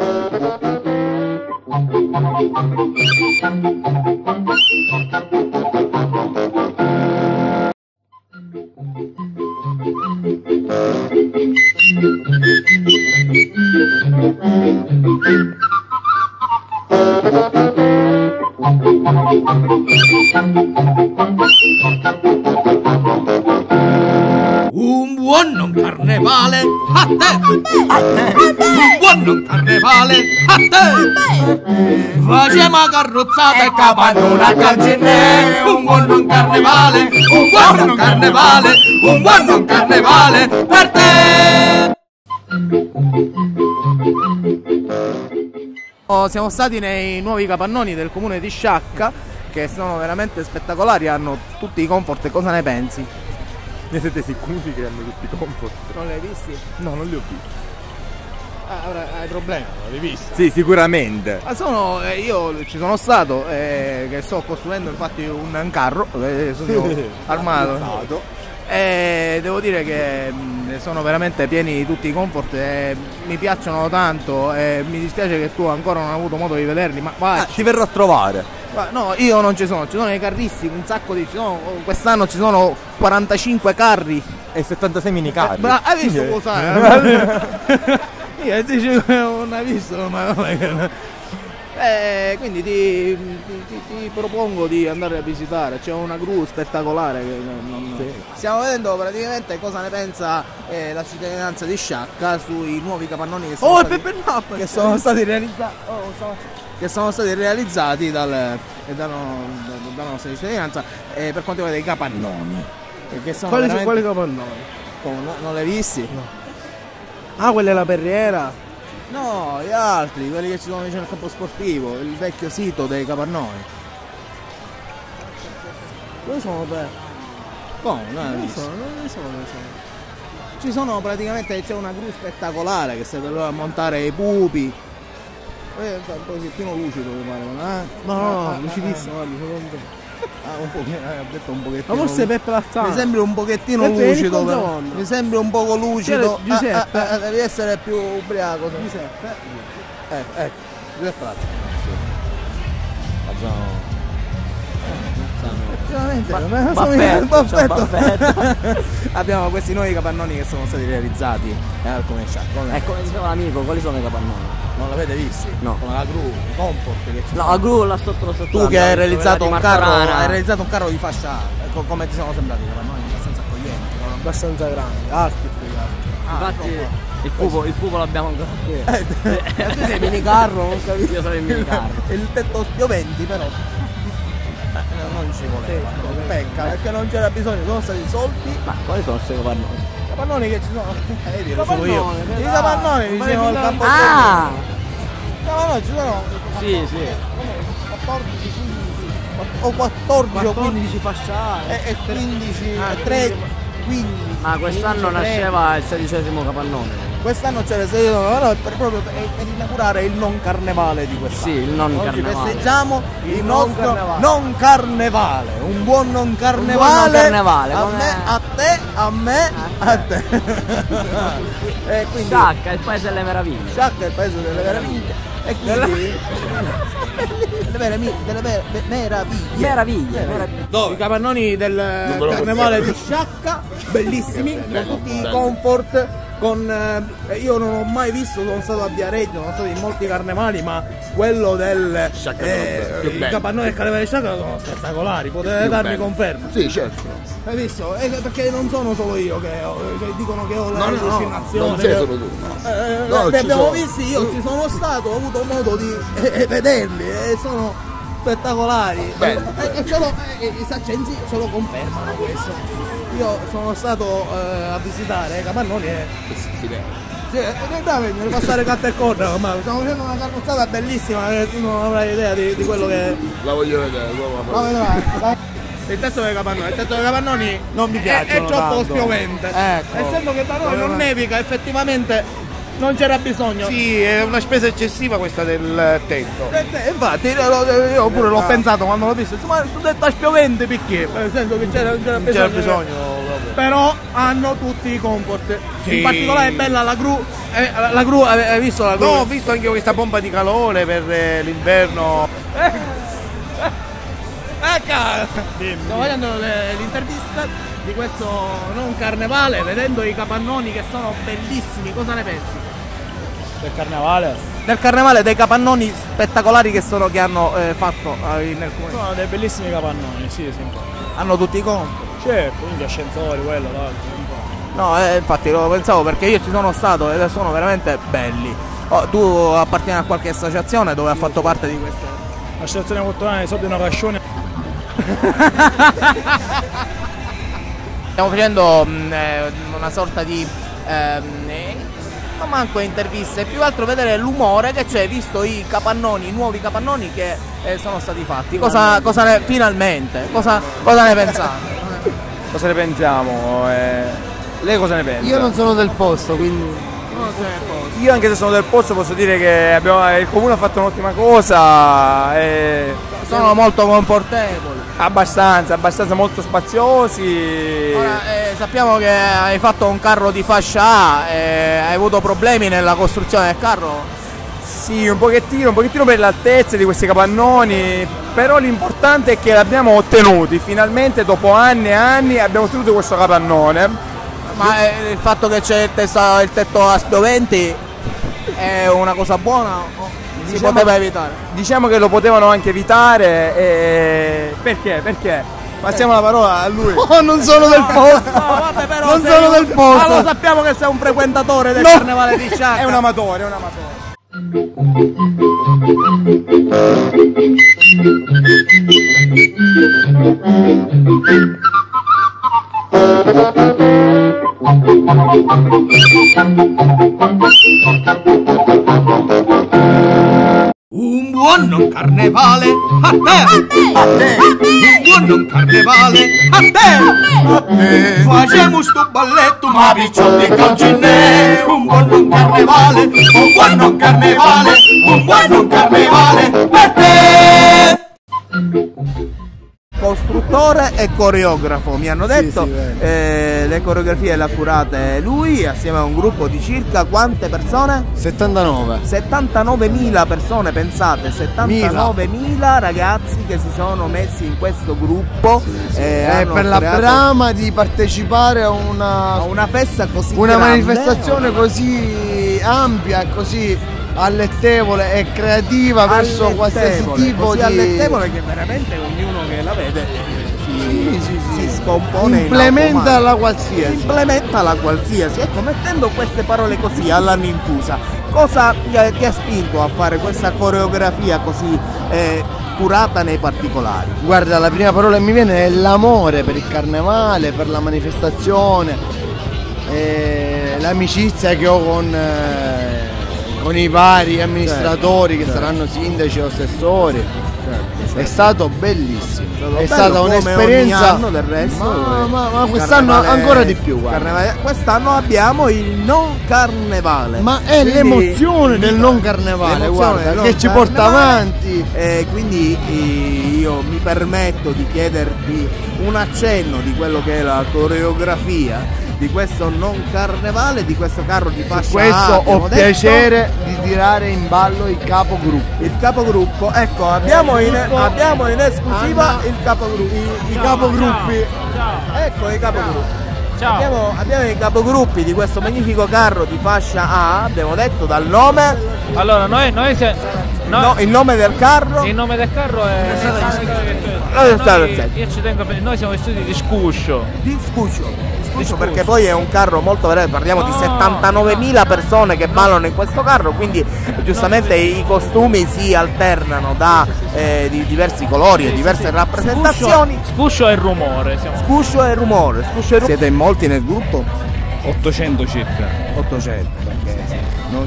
Un buon non carnevale a te! A te! Un buon non carnevale a te! Facciamo carrozzata e capannone a calcinè! Un buon non carnevale! Un buon non carnevale! Un buon non carnevale per te! Siamo stati nei nuovi capannoni del comune di Sciacca, che sono veramente spettacolari, hanno tutti i comfort. Cosa ne pensi? Ne siete sicuri che hanno tutti i comfort? Non li hai visti? No, non li ho visti. Hai problemi, non li hai visti? Sì, sicuramente. Io ci sono stato, che sto costruendo infatti un carro, sono armato. E devo dire che sono veramente pieni di tutti i comfort e mi piacciono tanto, e mi dispiace che tu ancora non hai avuto modo di vederli, ma Ti verrò a trovare. no, io non ci sono i carristi, un sacco di... quest'anno ci sono 45 carri. E 76 minicarri. Hai visto cosa? Io dicevo non hai visto, ma quindi ti propongo di andare a visitare, c'è una gru spettacolare che stiamo vedendo praticamente cosa ne pensa la cittadinanza di Sciacca sui nuovi capannoni che sono stati realizzati dalla nostra cittadinanza per quanto riguarda i capannoni. Che sono Quali capannoni? Non li hai visti? No. Ah, quella è la Perriera? No, gli altri, quelli che ci sono vicino al campo sportivo, il vecchio sito dei capannoni. Dove sono te? Come? Non Non hai ne visto? sono. Ci sono praticamente, c'è una gru spettacolare che serve a montare i pupi. Un pochettino lucido mi pare, No, lucidissimo, guarda, secondo te. ho detto un pochettino. Ma forse Peppe Lazzano. Mi sembri un pochettino Peppe, vieni lucido, con però. secondo. Mi sembri un poco lucido. Giuseppe. Devi essere più ubriaco. Giuseppe. Ecco, Giuseppe Lazzano. Effettivamente, abbiamo questi nuovi capannoni che sono stati realizzati al Comune Sciacca. Ecco, come diceva l'amico, quali sono i capannoni? Non l'avete visti? No. Come la gru, i comfort che ci No, sono. la gru là sotto. Tu che hai realizzato un carro, hai realizzato un carro di fascia, come ti sono sembrati i capannoni? Abbastanza accoglienti, no? Abbastanza grandi, alti più che altri. Infatti il pupo l'abbiamo ancora qui. Tu sei minicarro, non capisco. Io sono il minicarro. Il tetto spioventi però. Non ci voleva. Pecca, perché non c'era bisogno, sono stati soldi. Ma quali sono questi capannoni? Capannoni che ci sono. Dirlo solo io. Capannoni, I capannoni vicino al campo. Ah! Capannoni ci sono. Sì. 14, 15 o 14 o 15 fasciate. e 15, 3, 15. Ma quest'anno 15, nasceva il 16° capannone. Quest'anno c'è proprio per inaugurare il non carnevale di quest'anno. Sì, il non Oggi carnevale. festeggiamo il nostro carnevale. non carnevale. Un buon non carnevale. Un buon non carnevale, A come- me, a te, a me, a te. E quindi Sciacca, il paese delle meraviglie. Sciacca è il paese delle meraviglie. E quindi delle meraviglie. I capannoni del carnevale di Sciacca, bellissimi, con tutti i comfort. Io non ho mai visto, sono stato a Viareggio, sono stato in molti carnevali, ma quello del il capannone del carnevale di Sciacca sono spettacolari, potete darmi conferma? Sì, certo. Hai visto? Perché non sono solo io che dicono che ho l'allucinazione. non sei solo tu. No, li ci abbiamo sono. visti, io ci sono stato, ho avuto modo di vederli e sono spettacolari. I saccensi ce lo confermano questo. Io sono stato a visitare i capannoni e devi passare carta e corda, ma stiamo facendo una carrozzata bellissima, tu non avrai idea di quello che La voglio vedere, la vedrai. Il testo dei capannoni Non mi piacciono è troppo tanto. spiovente. Ecco. Essendo che da noi non nevica, effettivamente non c'era bisogno. Sì, è una spesa eccessiva questa del tetto. Infatti io pure l'ho pensato quando l'ho visto, ma sto tetto spiovente perché? Nel senso che non c'era bisogno. Non c'era bisogno proprio. però hanno tutti i comfort. Sì. In particolare è bella la gru. La gru, hai visto la gru? No, ho visto anche questa pompa di calore per l'inverno. Sto facendo l'intervista di questo non carnevale, vedendo i capannoni che sono bellissimi. Cosa ne pensi? Del carnevale? Del carnevale, dei capannoni spettacolari che hanno fatto nel comune. Sono dei bellissimi capannoni, sì. Hanno tutti i comfort. Certo, quindi ascensori, quello, l'altro. No, infatti lo pensavo perché io ci sono stato ed sono veramente belli. Tu appartieni a qualche associazione dove ha fatto parte di queste? L'associazione culturale Soldi una Cascione. Stiamo facendo una sorta di non manco interviste, più che altro vedere l'umore che c'è visto i capannoni, i nuovi capannoni che sono stati fatti. Finalmente, cosa ne pensate? Cosa ne pensiamo? Lei cosa ne pensa? Io non sono del posto, quindi. Io anche se sono del posto posso dire che il comune ha fatto un'ottima cosa. Sono molto confortevoli. Abbastanza molto spaziosi. Ora, sappiamo che hai fatto un carro di fascia A, hai avuto problemi nella costruzione del carro? Sì, un pochettino per l'altezza di questi capannoni, però l'importante è che l'abbiamo ottenuti, finalmente dopo anni e anni abbiamo ottenuto questo capannone. Ma il fatto che c'è il tetto a spioventi è una cosa buona o si poteva evitare? Diciamo che lo potevano anche evitare. Perché? Passiamo la parola a lui. Oh, non sono del posto! No, vabbè, però Non sono del posto! Ma lo sappiamo che sei un frequentatore del carnevale di Sciacca. È un amatore. Un buon non carnevale a te! Un buon non carnevale a te! Facciamo sto balletto ma picciotti calcinè! Un buon non carnevale per te! Costruttore e coreografo, mi hanno detto. Le coreografie le ha curate lui assieme a un gruppo di circa quante persone? 79. 79.000 persone, pensate, 79.000 ragazzi che si sono messi in questo gruppo Per la brama di partecipare a una festa così una grande, manifestazione così ampia, così allettevole e creativa verso qualsiasi tipo così di allettevole che veramente ognuno che la vede si scompone implementa in la qualsiasi. implementa la qualsiasi. Ecco, mettendo queste parole così alla rinfusa, cosa ti ha spinto a fare questa coreografia così curata nei particolari? Guarda, la prima parola che mi viene è l'amore per il carnevale, per la manifestazione, l'amicizia che ho con i vari amministratori che saranno sindaci o assessori. È stato bellissimo, è stata un'esperienza ogni anno del resto, ma quest'anno ancora di più, guarda. Quest'anno abbiamo il non carnevale, Ma è quindi l'emozione del non carnevale, guarda, che ci porta avanti. Quindi io mi permetto di chiederti un accenno di quello che è la coreografia di questo non carnevale, di questo carro di fascia. Questo A, ho piacere di tirare in ballo il capogruppo. Il capogruppo, ecco, abbiamo in esclusiva il capogruppo. I capogruppi. Ecco i capogruppi. Ciao. Abbiamo i capogruppi di questo magnifico carro di fascia A, abbiamo detto dal nome. Allora, Il nome del carro. il nome del carro è. Io ci tengo a noi siamo vestiti di scuscio. Di Scuscio, perché poi è un carro molto vero, parliamo di 79.000 persone che ballano in questo carro, quindi giustamente i costumi si alternano di diversi colori e diverse rappresentazioni. Scuscio e rumore. Scuscio e rumore. Siete in molti nel gruppo? 800 circa. 800, perché non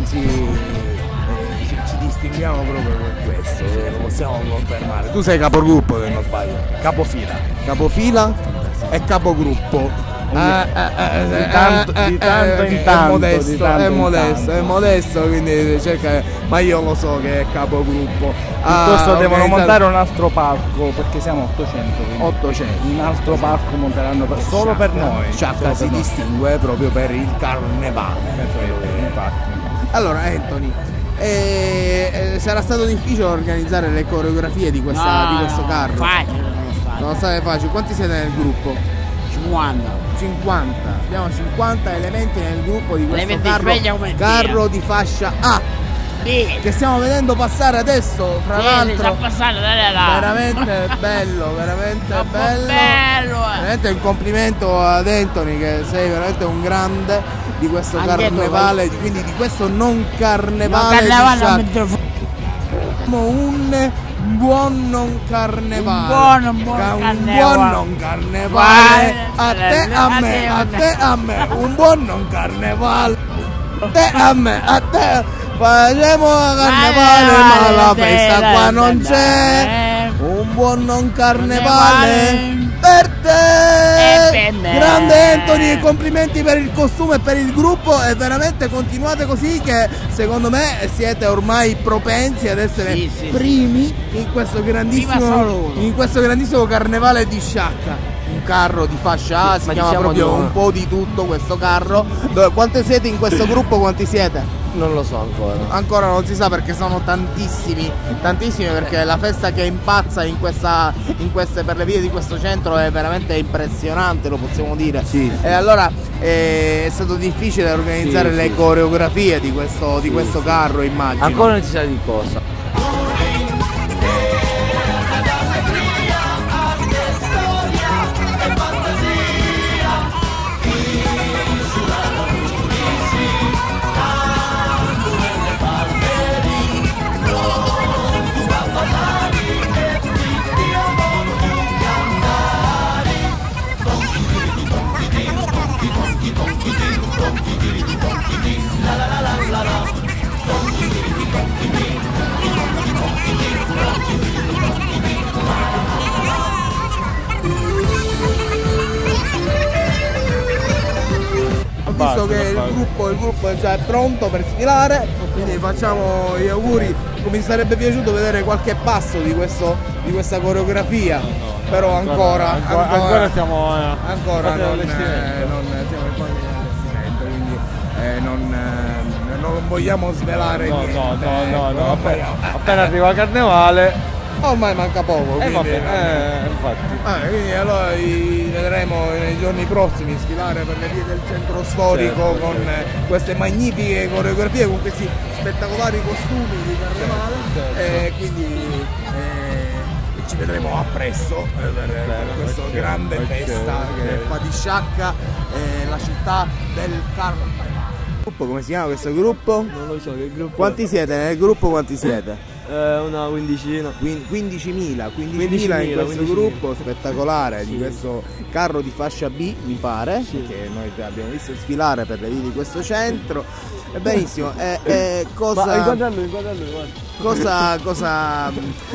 ci distinguiamo proprio per questo, lo possiamo confermare. Tu sei capogruppo, se non sbaglio. Capofila e capogruppo. Di tanto in tanto. È modesto, quindi cerca, ma io lo so che è capogruppo. Piuttosto devono organizzare- montare un altro palco perché siamo 800. quindi 800. Un altro palco monteranno solo per noi. Sciacca Solo si per noi. distingue proprio per il carnevale. Infatti. Allora, Anthony, sarà stato difficile organizzare le coreografie di questo carro? Facile non lo fare. Non state facile. Quanti siete nel gruppo? 50. 50. Abbiamo 50 elementi nel gruppo di questo Elementi sveglia come carro di fascia A Sì. che stiamo vedendo passare adesso. Fra Sì, sta l'altro, passando, dai là. veramente bello, veramente Troppo bello. bello, Veramente un complimento ad Anthony, che sei veramente un grande di questo Anche tu, carnevale, quindi di questo non Non carnevale di carnevale a Sciacca. mettere fuori. Un buon non carnevale. Un buon Un carnevale. buon non carnevale. A te, a A me, te, a a me. te, a me. Un buon non carnevale. A te, a me, a te. Facciamo carnevale, ma la festa qua non c'è. Un buon non carnevale per te. E per me. Grande Anthony, complimenti per il costume e per il gruppo, e veramente continuate così, che secondo me siete ormai propensi ad essere Sì, sì, primi in questo Prima solo uno. grandissimo carnevale di Sciacca. Un carro di fascia A, si ma chiama diciamo proprio di no. un po' di tutto questo carro. Quante siete in questo gruppo? Quanti siete? Non lo so ancora. Ancora non si sa, perché sono tantissimi, perché la festa che impazza in queste per le vie di questo centro è veramente impressionante, lo possiamo dire. Sì. E allora è stato difficile organizzare Sì, le sì. coreografie di questo carro, immagino. Ancora non si sa di cosa. Ho visto che il gruppo è già pronto per sfilare, quindi facciamo gli auguri. Mi sarebbe piaciuto vedere qualche passo di questa coreografia, però ancora siamo ancora non allestimento. siamo in fase di allestimento, quindi non vogliamo svelare No, niente. no. Non vogliamo. Appena arriva Carnevale. Ormai manca poco, quindi, Infatti. quindi allora li vedremo nei giorni prossimi sfilare per le vie del centro storico, con queste magnifiche coreografie, con questi spettacolari costumi di carnevale, quindi ci vedremo a presto per questa grande festa che fa di Sciacca la città del carnevale. Come si chiama questo gruppo? Non lo so che gruppo. Quanti siete nel gruppo? Quanti siete? Una quindicina. 15.000 in questo 15.000. gruppo spettacolare di questo carro di fascia B, mi pare, che noi abbiamo visto sfilare per le vie di questo centro. Benissimo, cosa Inquadra lui, guarda.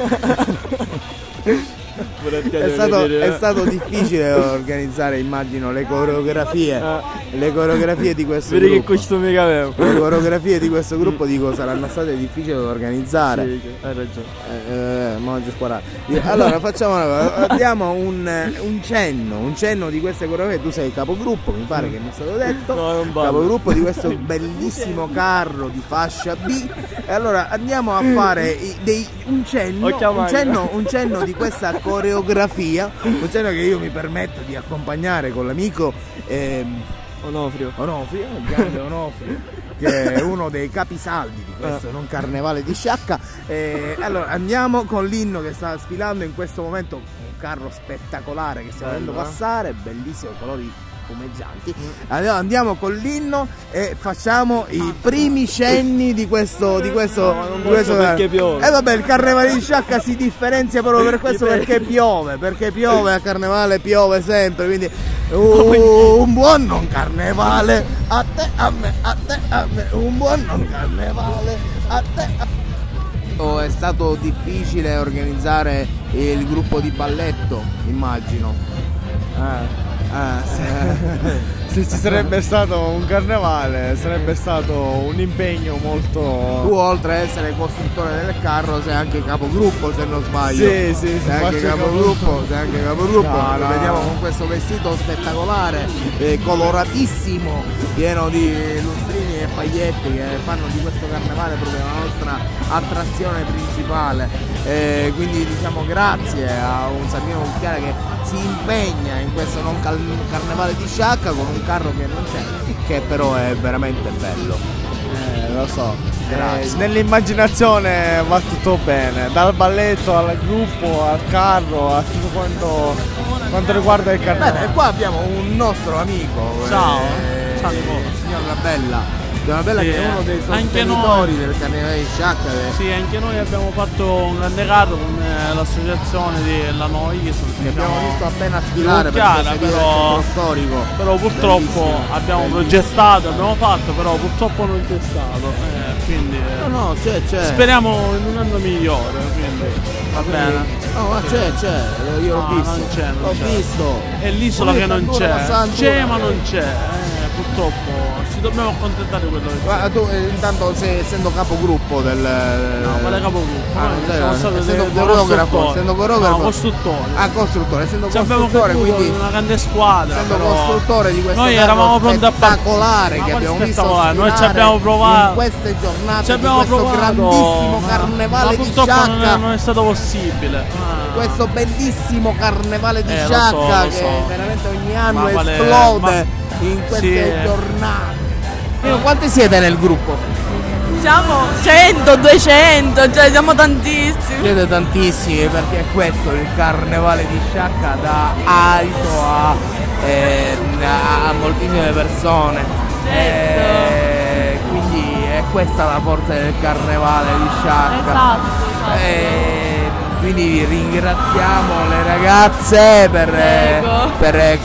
è stato difficile organizzare, immagino, le coreografie di questo Vedi che gruppo. costume che avevo. Le coreografie di questo gruppo, dico, saranno state difficili da organizzare. Sì, hai ragione. Mangio sparato. Allora facciamo una cosa, diamo un cenno di queste coreografie. Tu sei il capogruppo, mi pare che mi è stato detto. No, non vale. Capogruppo di questo bellissimo carro di fascia B. E allora andiamo a fare un cenno di questa coreografia, un cenno che io mi permetto di accompagnare con l'amico Onofrio, il grande Onofrio, che è uno dei capisaldi di questo non carnevale di Sciacca. Allora andiamo con l'inno che sta sfilando in questo momento, un carro spettacolare che stiamo vedendo passare, bellissimo, colori spumeggianti. Allora andiamo con l'inno e facciamo i primi cenni di questo perché piove. E vabbè, il carnevale di Sciacca si differenzia proprio per questo, perché piove a carnevale, piove sempre, quindi un buon non carnevale a te, a me, un buon non carnevale a te, a me. È stato difficile organizzare il gruppo di balletto, immagino. se ci sarebbe stato un carnevale sarebbe stato un impegno molto... Tu oltre ad essere costruttore del carro sei anche capogruppo, se non sbaglio. Sì, sei anche capogruppo, No, lo no. vediamo con questo vestito spettacolare, coloratissimo, pieno di lustrini e paglietti che fanno di questo carnevale proprio la nostra attrazione principale. Quindi diciamo grazie a un Santino Cucchiare che si impegna in questo non carnevale di Sciacca con un carro che non c'è, che però è veramente bello. Lo so. Grazie. Nell'immaginazione va tutto bene, dal balletto al gruppo, al carro, a tutto quanto riguarda il carnevale. Bene, e qua abbiamo un nostro amico. Ciao. Ciao, signor Labella. Signor Labella Sì, che è uno dei anche sostenitori del carnevale di Sciacca. Sì, anche noi abbiamo fatto un grande carro con l'associazione della Noi Che abbiamo visto appena sfilare per Chiara, seguire il però- centro storico. però purtroppo Bellissimo, abbiamo bellissimo. progettato, abbiamo fatto, però purtroppo non c'è stato. Quindi No, c'è. speriamo in un anno migliore, quindi va bene. No, ma c'è, io l'ho No, visto. non c'è, non l'ho c'è. visto. È l'isola Poi che non Pandora, c'è. Passantura. C'è ma non c'è. Purtroppo ci dobbiamo accontentare di quello che c'è. Guarda, tu intanto essendo capogruppo del... No, quale capogruppo? Ah, non Noi sei- siamo stati essendo dei coreografo, costruttori. essendo coreografo. No, costruttori. Ah, costruttore, essendo Ci abbiamo costruttore, creduto quindi in una grande squadra. essendo però costruttore di questo noi carro eravamo pronti a spettacolare Ma che quale abbiamo visto spettacolare? Noi ci sfilare abbiamo provato. in queste Ci giornate di abbiamo questo provato, grandissimo ma carnevale di purtroppo Sciacca. non è stato possibile. Questo bellissimo carnevale di lo Sciacca so, lo che so. veramente ogni anno Ma quale- esplode in queste sì. giornate. Quanti siete nel gruppo? Siamo 100, 200, cioè siamo tantissimi. Siete tantissimi perché questo è il carnevale di Sciacca dà alto a moltissime persone. Quindi è questa la forza del carnevale di Sciacca. Esatto. Quindi ringraziamo le ragazze per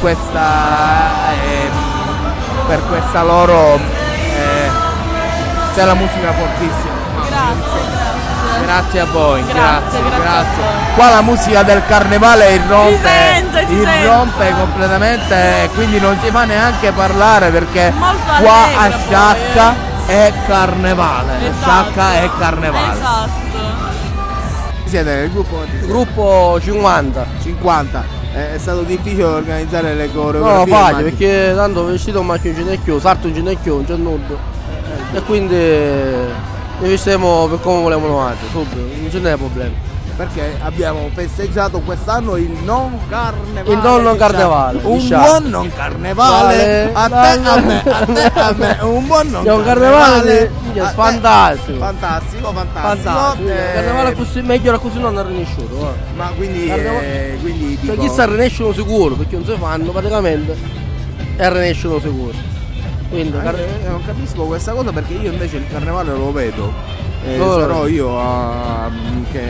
questa loro c'è la musica fortissima. Grazie a voi, grazie. Qua la musica del carnevale irrompe completamente, quindi non si fa neanche parlare perché qua a Sciacca è carnevale. Sciacca è carnevale. Siete nel gruppo? Gruppo 50. 50. È stato difficile organizzare le No, coreografie. facile immagino. perché tanto vestito un macchio in ginocchio, sarto in ginocchio, non c'è nudo. E quindi ne vestiamo per come volevamo noi, subito, non ce n'è problema. Perché abbiamo festeggiato quest'anno il non carnevale. Il non carnevale, Un diciamo. buon non carnevale. A te, a me. Un buon non Un carnevale. è fantastico. Fantastico. Carnevale così meglio era così non è rinesciuto. Guarda. Ma quindi, Carnevale- quindi Cioè dico, chi sta a rinescono sicuro, perché non si fanno praticamente e rinescono sicuro. Quindi non capisco questa cosa perché io invece il carnevale lo vedo. Lo Sarò io che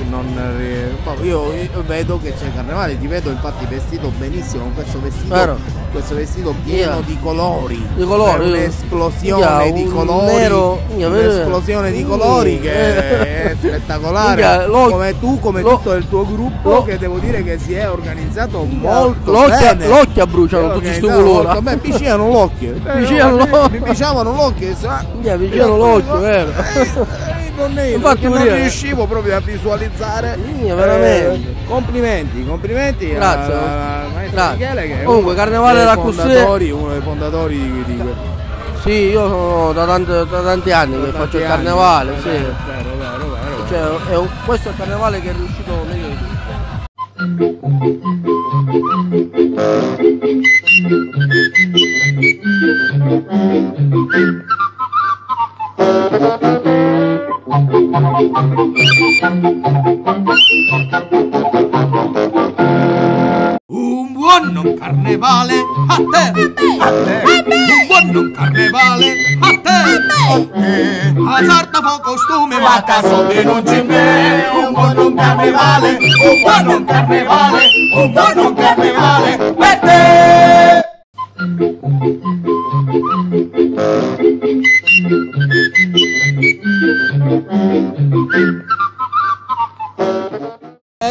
io vedo che c'è il carnevale, ti vedo infatti vestito benissimo con questo vestito pieno di colori. Di colori. Un'esplosione di un colori. nero, Un'esplosione di colori che è spettacolare. Come tu, come tutto il tuo gruppo, che devo dire che si è organizzato molto bene. L'occhio bruciano tutti sti colori. A me pisciano l'occhio. Mi pisciavano l'occhio. Vicino l'occhio, vero? Infatti non riuscivo proprio a visualizzare. Veramente. Complimenti Grazie. al maestro Michele che è Comunque, carnevale era così. uno dei fondatori di questo. Sì, io sono da tanti anni che faccio il carnevale, sì. Vero. Cioè, questo è il carnevale che è riuscito meglio di tutti. Un buon non carnevale a te, un buon non carnevale a te, a sarta fa costume ma a caso di non c'è me. Un buon non carnevale, un buon non carnevale, un buon non carnevale per te. Ed eccoci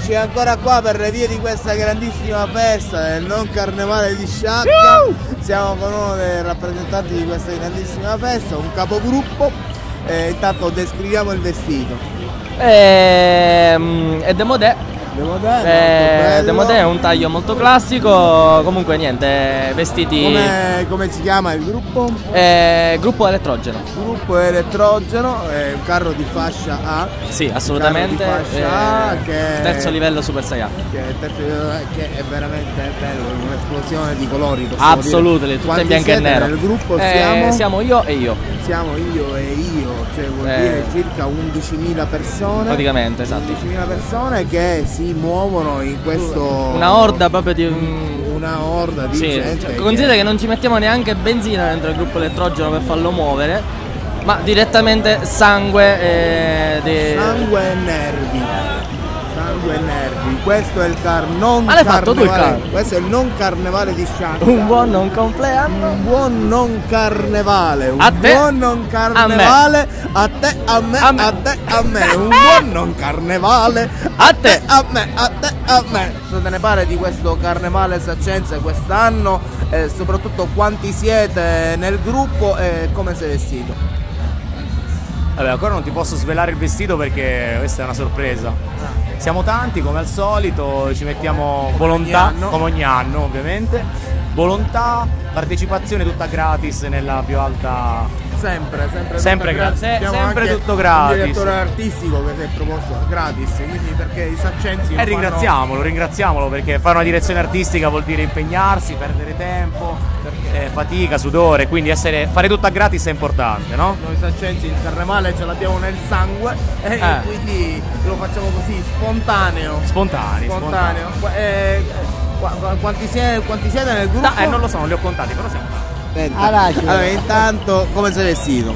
Eccoci ancora qua per le vie di questa grandissima festa del non carnevale di Sciacca. Siamo con uno dei rappresentanti di questa grandissima festa, un capogruppo. Intanto descriviamo il vestito. È demodè. Demodè è un taglio molto classico, comunque niente, vestiti... Come si chiama il gruppo? Gruppo elettrogeno. Gruppo elettrogeno, un carro di fascia A. Sì, assolutamente. Fascia A, che terzo livello Super Saiyan. Che è veramente bello, un'esplosione di colori. Assolutamente, tutto in bianco e nero. Nel gruppo siamo io e io. Siamo io e io, cioè vuol dire circa 11.000 persone. Praticamente, esatto. 11.000 persone che si muovono in questo... Una orda proprio di... Una orda di gente. Considera che non ci mettiamo neanche benzina dentro il gruppo elettrogeno per farlo muovere, ma direttamente sangue sangue e nervi. Sangue e nervi. Questo è il non ma l'hai fatto tu il carro? Questo è il non carnevale di Sciacca. Un buon non compleanno. Un buon non carnevale. Un a te, buon non carnevale. A te, a me, a te, a me. Un buon non carnevale. A te, a me, a te, a me. Cosa te ne pare di questo carnevale saccense quest'anno? Soprattutto quanti siete nel gruppo e come sei vestito? Vabbè, ancora non ti posso svelare il vestito perché questa è una sorpresa. Siamo tanti come al solito, ci mettiamo volontà, come ogni anno ovviamente, volontà, partecipazione tutta gratis nella più alta... Sempre sempre tutto gratis. Il direttore artistico che si è proposto gratis, quindi perché i saccensi... E ringraziamolo perché fare una direzione artistica vuol dire impegnarsi, perdere tempo, fatica, sudore, quindi fare tutto a gratis è importante, no? Noi saccensi il carnevale ce l'abbiamo nel sangue e quindi lo facciamo così, spontaneo. Quanti siete nel gruppo? Non lo so, non li ho contati, però siamo tanti. Allora, intanto come sei vestito?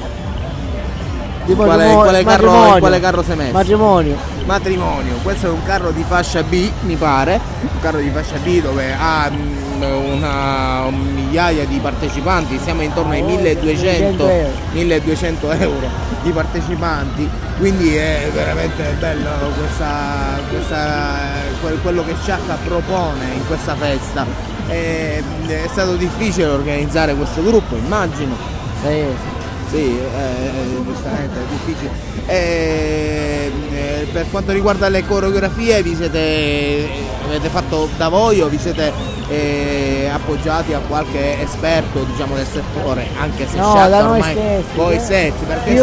Quale carro sei messo? Matrimonio. Questo è un carro di fascia B, mi pare. Un carro di fascia B dove ha una migliaia di partecipanti. Siamo intorno ai 1200 euro di partecipanti. Quindi è veramente bello quello che Sciacca propone in questa festa. È stato difficile organizzare questo gruppo, immagino. Sì, giustamente è difficile. Per quanto riguarda le coreografie, avete fatto da voi o vi siete appoggiati a qualche esperto, diciamo, del settore, anche se no, Sciacca da noi ormai stessi, voi stessi, perché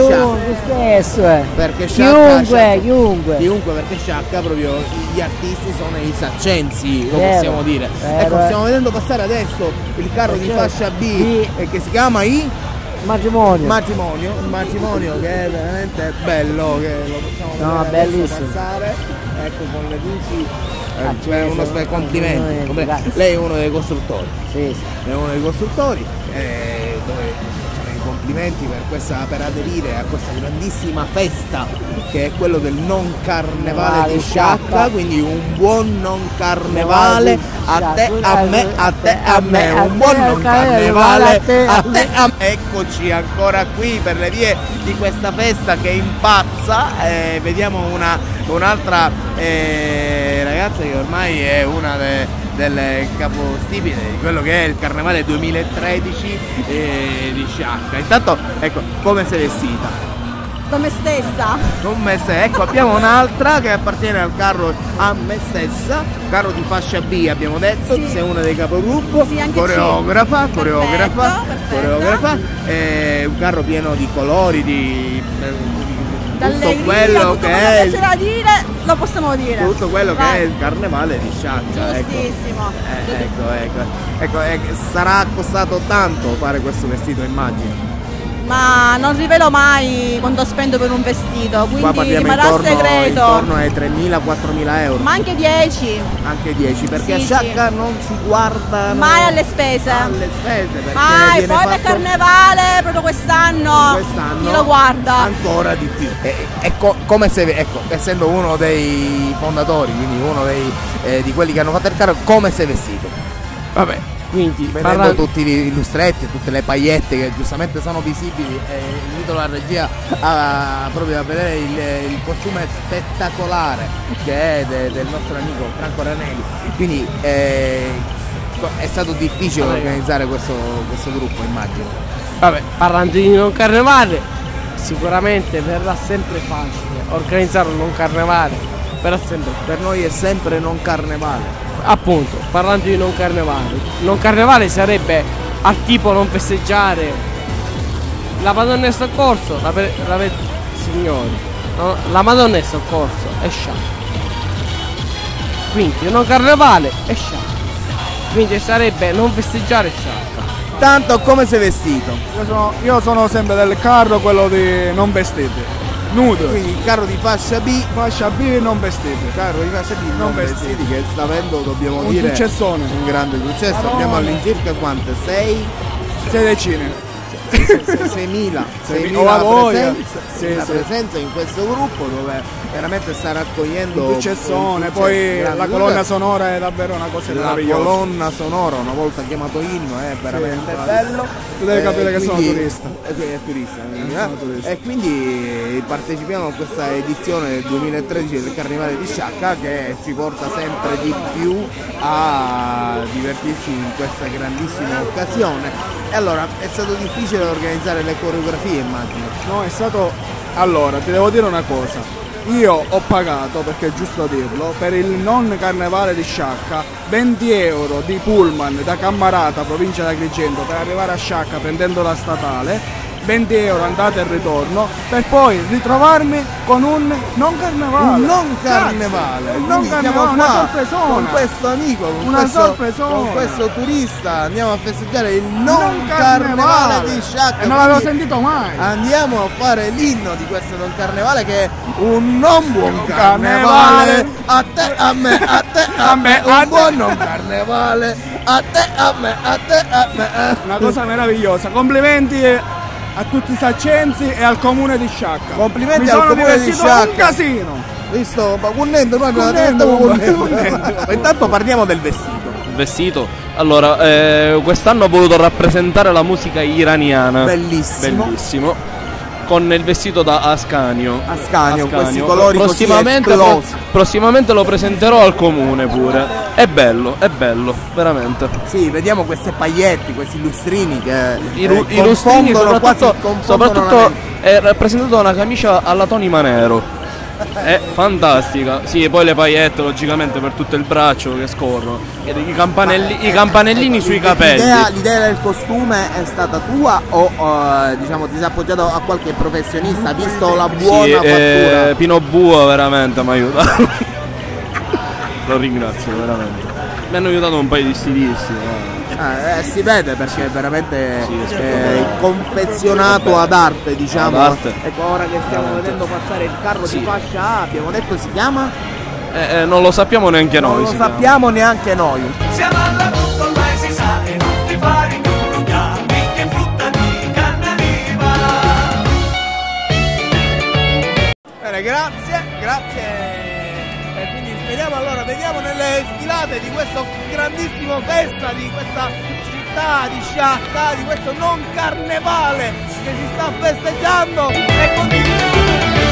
chiunque, perché Sciacca proprio gli artisti sono i saccensi, lo possiamo dire. Ecco, stiamo vedendo passare adesso il carro di fascia B che si chiama Matrimonio, che è veramente bello, che lo possiamo vedere passare, ecco, con le luci. Complimenti. Lei è uno dei costruttori. È uno dei costruttori, dove facciamo i complimenti per aderire a questa grandissima festa che è quello del non carnevale di Sciacca, quindi un buon non carnevale a te, a me, a te, a me, un buon non carnevale a te, a me. Eccoci ancora qui per le vie di questa festa che impazza, vediamo un'altra ragazza che ormai è una del capostipite di quello che è il carnevale 2013 di Sciacca. Intanto, ecco, come sei vestita? Da me stessa. Con me stessa. Ecco, abbiamo un'altra che appartiene al carro a me stessa, carro di fascia B, abbiamo detto, sei una dei capogruppo, coreografa, un carro pieno di colori, di tutto quello che è lo possiamo dire. Tutto quello che è il carnevale di Sciacca. Giustissimo. Ecco, sarà costato tanto fare questo vestito, immagino. Ma non rivelo mai quanto spendo per un vestito, quindi rimarrà segreto. Intorno ai 3.000-4.000 euro. Ma anche 10. Anche 10, perché a Sciacca non si guarda mai alle spese. Perché mai, poi per carnevale, proprio quest'anno chi lo guarda. Ancora di più. Come se, essendo uno dei fondatori, quindi uno di quelli che hanno fatto il carro, come sei vestito? Vabbè, Quindi vedendo tutti gli illustretti, tutte le paillette che giustamente sono visibili, invito la regia proprio a vedere il costume spettacolare che è del nostro amico Franco Ranelli. Quindi è stato difficile organizzare questo gruppo, immagino. Vabbè, parlando di non carnevale, sicuramente verrà sempre facile organizzare un non carnevale, verrà sempre. Per noi è sempre non carnevale. Appunto, parlando di non carnevale sarebbe al tipo non festeggiare la Madonna in soccorso, signori, no? La Madonna in soccorso è sciacca. Quindi non carnevale è sciacca. Quindi sarebbe non festeggiare sciacca. Tanto come sei vestito? Io sono sempre del carro, quello di non vestiti. Nudo. Quindi il carro di fascia B non vestiti. Carro di fascia B non vestiti, che sta avendo, dobbiamo dire, successone. Un grande successo. Madonna. Abbiamo all'incirca quante? 6 decine. 6.000 presenza in questo gruppo, dove veramente sta raccogliendo un successone. Poi la colonna sonora è davvero una cosa meravigliosa. La colonna sonora, una volta chiamato inno, è veramente bello. Tu devi capire che sono turista. È turista, e quindi partecipiamo a questa edizione del 2013 del Carnevale di Sciacca, che ci porta sempre di più a divertirci in questa grandissima occasione. E allora è stato difficile organizzare le coreografie, immagino. No, è stato... Allora, ti devo dire una cosa. Io ho pagato, perché è giusto dirlo, per il non carnevale di Sciacca 20 euro di pullman da Cammarata, provincia di Agrigento, per arrivare a Sciacca prendendo la statale. 20 euro andata e ritorno, per poi ritrovarmi con un non carnevale. Un non carnevale. Non carnevale, una sorpresona. Con questo amico, con questo turista, andiamo a festeggiare il non carnevale di Sciacca. E non l'avevo sentito mai. Andiamo a fare l'inno di questo non carnevale, che è un non buon carnevale. A te, a me, a te, a me. Un buon non carnevale. A te, a me, a te, a me. Una cosa meravigliosa. Complimenti a tutti i saccensi e al comune di Sciacca. Complimenti al comune di Sciacca. Un casino. Visto, intanto parliamo del vestito. Il vestito? Allora, quest'anno ho voluto rappresentare la musica iraniana. Bellissimo. Con il vestito da Ascanio. Questi colori prossimamente lo presenterò al comune pure. È bello, veramente. Sì, vediamo queste pailletti, questi lustrini che i lustrini soprattutto è rappresentato da una camicia alla Tony Manero. È fantastica. Sì, poi le paillette logicamente per tutto il braccio che scorrono. I campanellini sui capelli. L'idea del costume è stata tua o diciamo ti sei appoggiato a qualche professionista, visto la buona fattura? Pino Bua veramente mi ha aiutato. Lo ringrazio veramente. Mi hanno aiutato un paio di stilisti. Si vede, perché è veramente confezionato ad arte, diciamo. Ecco, ora che stiamo vedendo passare il carro di fascia A, abbiamo detto si chiama? Non lo sappiamo neanche noi. Non lo sappiamo neanche noi. Siamo alla frutta, ormai si sa, e non ti fare ingorgogliami, che frutta di canna viva. Bene, grazie. E quindi vediamo nelle sfilate di questo grandissimo festa, di questa città di Sciacca, di questo non carnevale che si sta festeggiando, e continuiamo.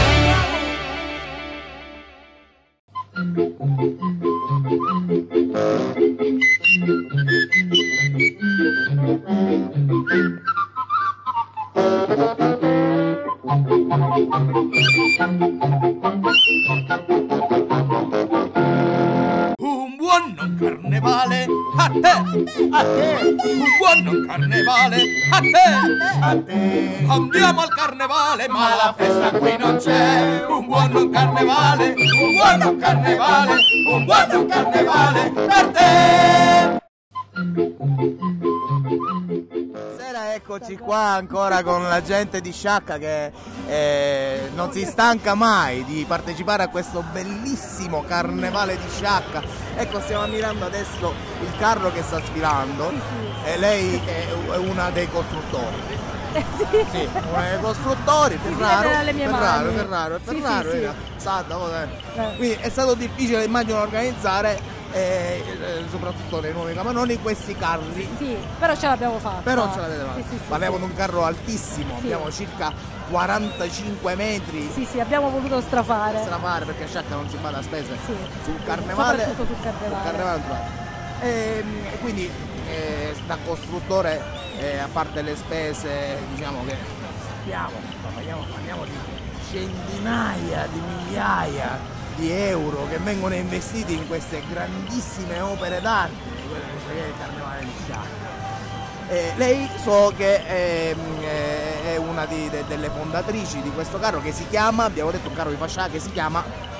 Un buon non carnevale a te, un buon non carnevale a te, andiamo al carnevale ma la festa qui non c'è, un buon non carnevale, un buon non carnevale, un buon non carnevale per te. Sera, eccoci qua ancora con la gente di Sciacca che non si stanca mai di partecipare a questo bellissimo carnevale di Sciacca. Ecco, stiamo ammirando adesso il carro che sta sfilando e lei è una dei costruttori. Sì, una dei costruttori, Ferraro. Quindi è stato difficile, immagino, organizzare. soprattutto nei nuovi capannoni, questi carri. Sì, però ce l'abbiamo fatta. Però ce l'avete fatta. Sì, Parliamo di un carro altissimo, abbiamo circa 45 metri. Sì, abbiamo voluto strafare. Perché Sciacca non si bada a spese sul carnevale. Soprattutto sul carnevale. E quindi da costruttore, a parte le spese, diciamo che parliamo di centinaia di migliaia di euro che vengono investiti in queste grandissime opere d'arte, quelle che è il carnevale di Sciacca. Lei so che è una delle fondatrici di questo carro che si chiama, abbiamo detto un carro di fascia che si chiama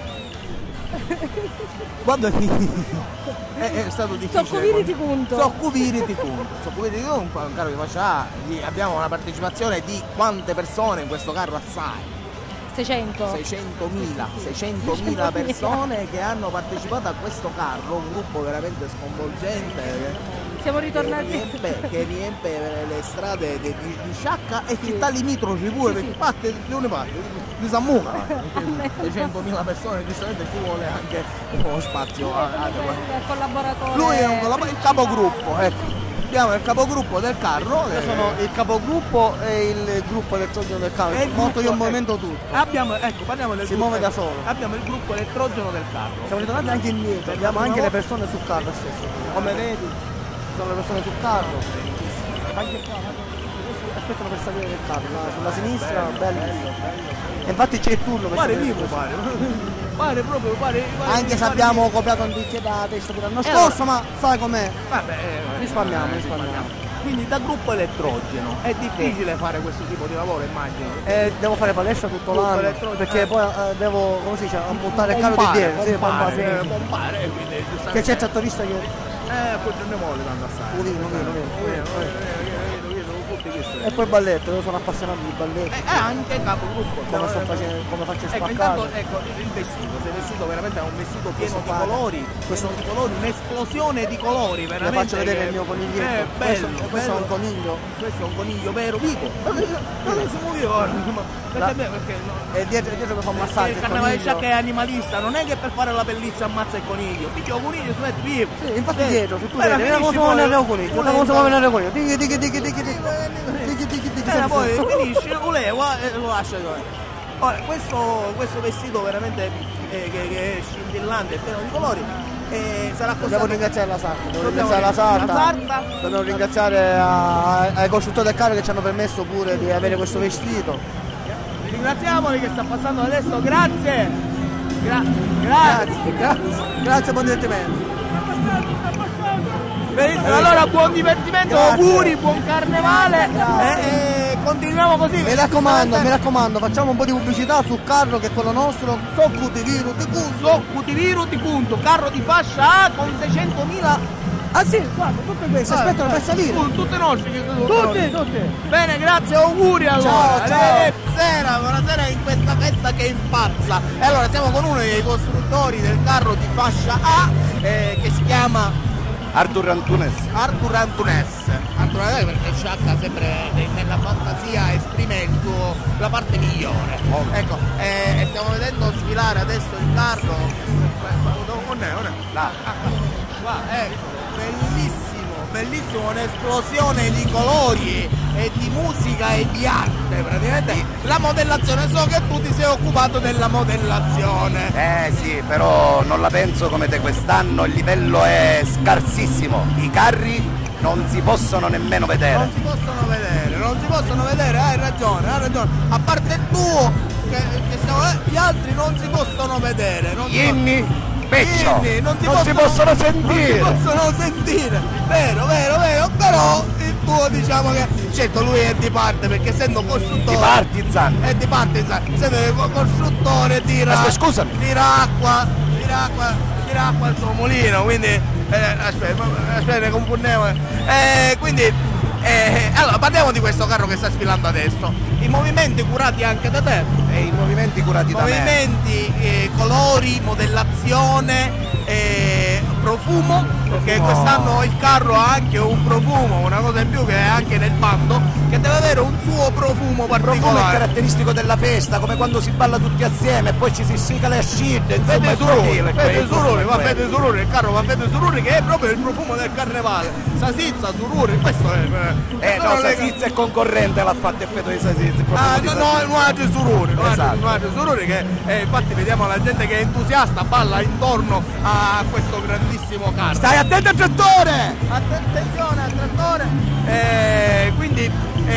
quando è stato difficile. Soccuviriti punto. Soccuviriti punto, un carro di fascia. Abbiamo una partecipazione di quante persone in questo carro? Assai. 600.000 persone che hanno partecipato a questo carro, un gruppo veramente sconvolgente. Siamo ritornati che riempie le strade di Sciacca e città limitrofi pure, perché parte di Sammuca. 600.000 persone, giustamente ci vuole anche uno spazio collaboratore. Lui è il capogruppo, ecco. Abbiamo il capogruppo del carro. Io sono il capogruppo e il gruppo elettrogeno del carro. Monto io il movimento tutto. Parliamo del si muove da solo. Abbiamo il gruppo elettrogeno del carro. Siamo ritornati anche indietro, abbiamo anche le persone sul carro stesso. Come vedi, ci sono le persone sul carro. Anche qua, aspettano per salire del carro, sulla sinistra, bellissimo. E infatti c'è il turno per salire. Pare proprio. Anche se abbiamo copiato un bicchiere da testa per l'anno scorso, ma sai com'è? Risparmiamo. Quindi da gruppo elettrogeno è difficile fare questo tipo di lavoro, immagino. Devo fare palestra tutto l'anno, perché poi devo, come si dice, buttare il carro di dietro, pompare, che c'è il trattorista che... poi non ne vuole tanto assai. E poi balletto, io sono appassionato di balletto. Anche capogruppo. Come faccio spaccato. Ecco, il vestito, sei vestito veramente è un vestito pieno di colori, un'esplosione di colori, veramente. Le faccio vedere il mio coniglio. Questo è un coniglio. Questo è un coniglio vero, vivo. Non si muove ora. Perché e dietro mi fa un massaggio. Il carnevale di Sciacca è animalista, non è che per fare la pelliccia ammazza il coniglio. Picchio il coniglio, si mette vivo. Sì, infatti dietro, se tu vedi, vediamo come si muove il coniglio. Vediamo come si muove il coniglio. Poi finisce, lo leva e lo lascia. Ora, questo vestito veramente che è scintillante, pieno di colori, sarà costato. Dobbiamo ringraziare la Sarta. Dobbiamo ringraziare ai costruttori del carro che ci hanno permesso pure di avere questo vestito. Ringraziamoli che sta passando adesso, grazie. Grazie, buon divertimento. Benissimo, allora buon divertimento, auguri, buon carnevale e continuiamo così. Mi raccomando, facciamo un po' di pubblicità sul carro che è quello nostro, Soccutiviruti punto, carro di fascia A con 600.000. Ah sì, guarda, tutte queste aspettano per salire. Tutte nostre. Tutte. Bene, grazie, auguri allora. Ciao. Buonasera in questa festa che impazza. E allora siamo con uno dei costruttori del carro di fascia A che si chiama Artur Antunes, perché Sciacca sempre nella fantasia esprime la parte migliore. Ecco, stiamo vedendo sfilare adesso il carro. Là. Qua, bellissimo, un'esplosione di colori e di musica e di arte, praticamente. La modellazione, so che tu ti sei occupato della modellazione. Sì, però non la penso come te quest'anno, il livello è scarsissimo, i carri non si possono nemmeno vedere. Non si possono vedere, hai ragione. A parte il tuo, che gli altri non si possono vedere. Peccio, non si possono sentire. Vero, però il tuo diciamo che certo lui è di parte perché essendo costruttore è di partizan, essendo costruttore tira acqua al suo mulino, quindi aspetta confondiamo. Quindi allora parliamo di questo carro che sta sfilando adesso. I movimenti curati anche da te. I movimenti curati da me. Colori, modellazione, profumo. Perché quest'anno il carro ha anche un profumo, una cosa in più che è anche nel bando, che deve avere un suo profumo Il profumo è particolare. caratteristico della festa, come quando si balla tutti assieme e poi ci si siga le ascide, insomma Fede è profilo, Sururi, va Fede Sururi, il carro va Fede Sururi che è proprio il profumo del carnevale. Sasizza, Sururi, questo è. no, Sasizza è concorrente, l'ha fatto effetto di Sasizza. Nuagi Sururi, Esatto. Nuagi Sururi che infatti vediamo la gente che è entusiasta, balla intorno a questo grandissimo carro. Stai attento al trattore! Attenzione al trattore! Quindi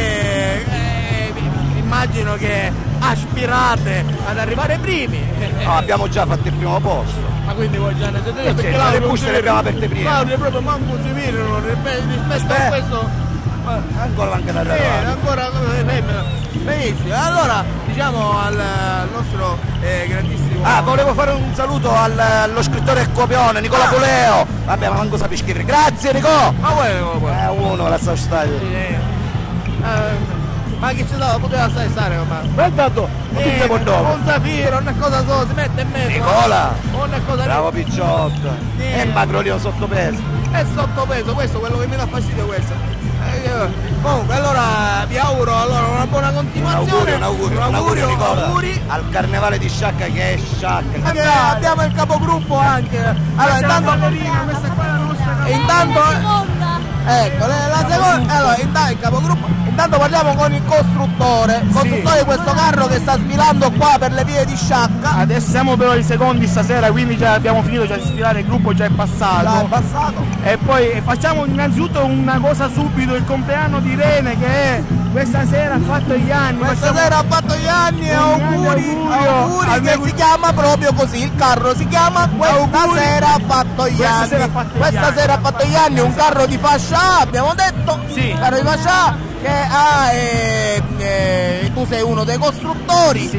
immagino che aspirate ad arrivare primi. No, abbiamo già fatto il primo posto. Ma quindi voi già ne siete perché certo, le buste le abbiamo aperte prima. Claudio proprio manco si virano rispetto a questo. Ancora anche da arrivare. Ancora benissimo. Allora diciamo al nostro grandissimo. Volevo fare un saluto allo scrittore copione Nicola Puleo. Vabbè, ma manco sapi scrivere. Grazie Nico! Ma vuoi? Uno la so stare. Ma che ci poteva stare ormai? Guardato! Un zafiro, una cosa solo, si mette in mezzo. Nicola! Una cosa Bravo picciotto! È magrolino sottopeso! È sottopeso, questo quello che mi dà fastidio questo. Comunque allora vi auguro una buona continuazione. Un augurio Nicola! Al carnevale di Sciacca che è Sciacca! Abbiamo il capogruppo anche. Allora intanto questa qua è la nostra intanto ecco la seconda. Allora intanto il capogruppo. Intanto parliamo con il costruttore di questo carro che sta sfilando qua per le vie di Sciacca. Adesso siamo però i secondi stasera, quindi già abbiamo finito di sfilare, il gruppo già è passato. E poi facciamo innanzitutto una cosa subito, il compleanno di Irene che questa sera ha fatto gli anni. Questa sera ha fatto gli anni e auguri che si chiama proprio così, il carro si chiama Questa sera ha fatto gli anni. Questa sera ha fatto gli anni, un carro di fascia A, abbiamo detto, un carro di fascia A che ha tu sei uno dei costruttori,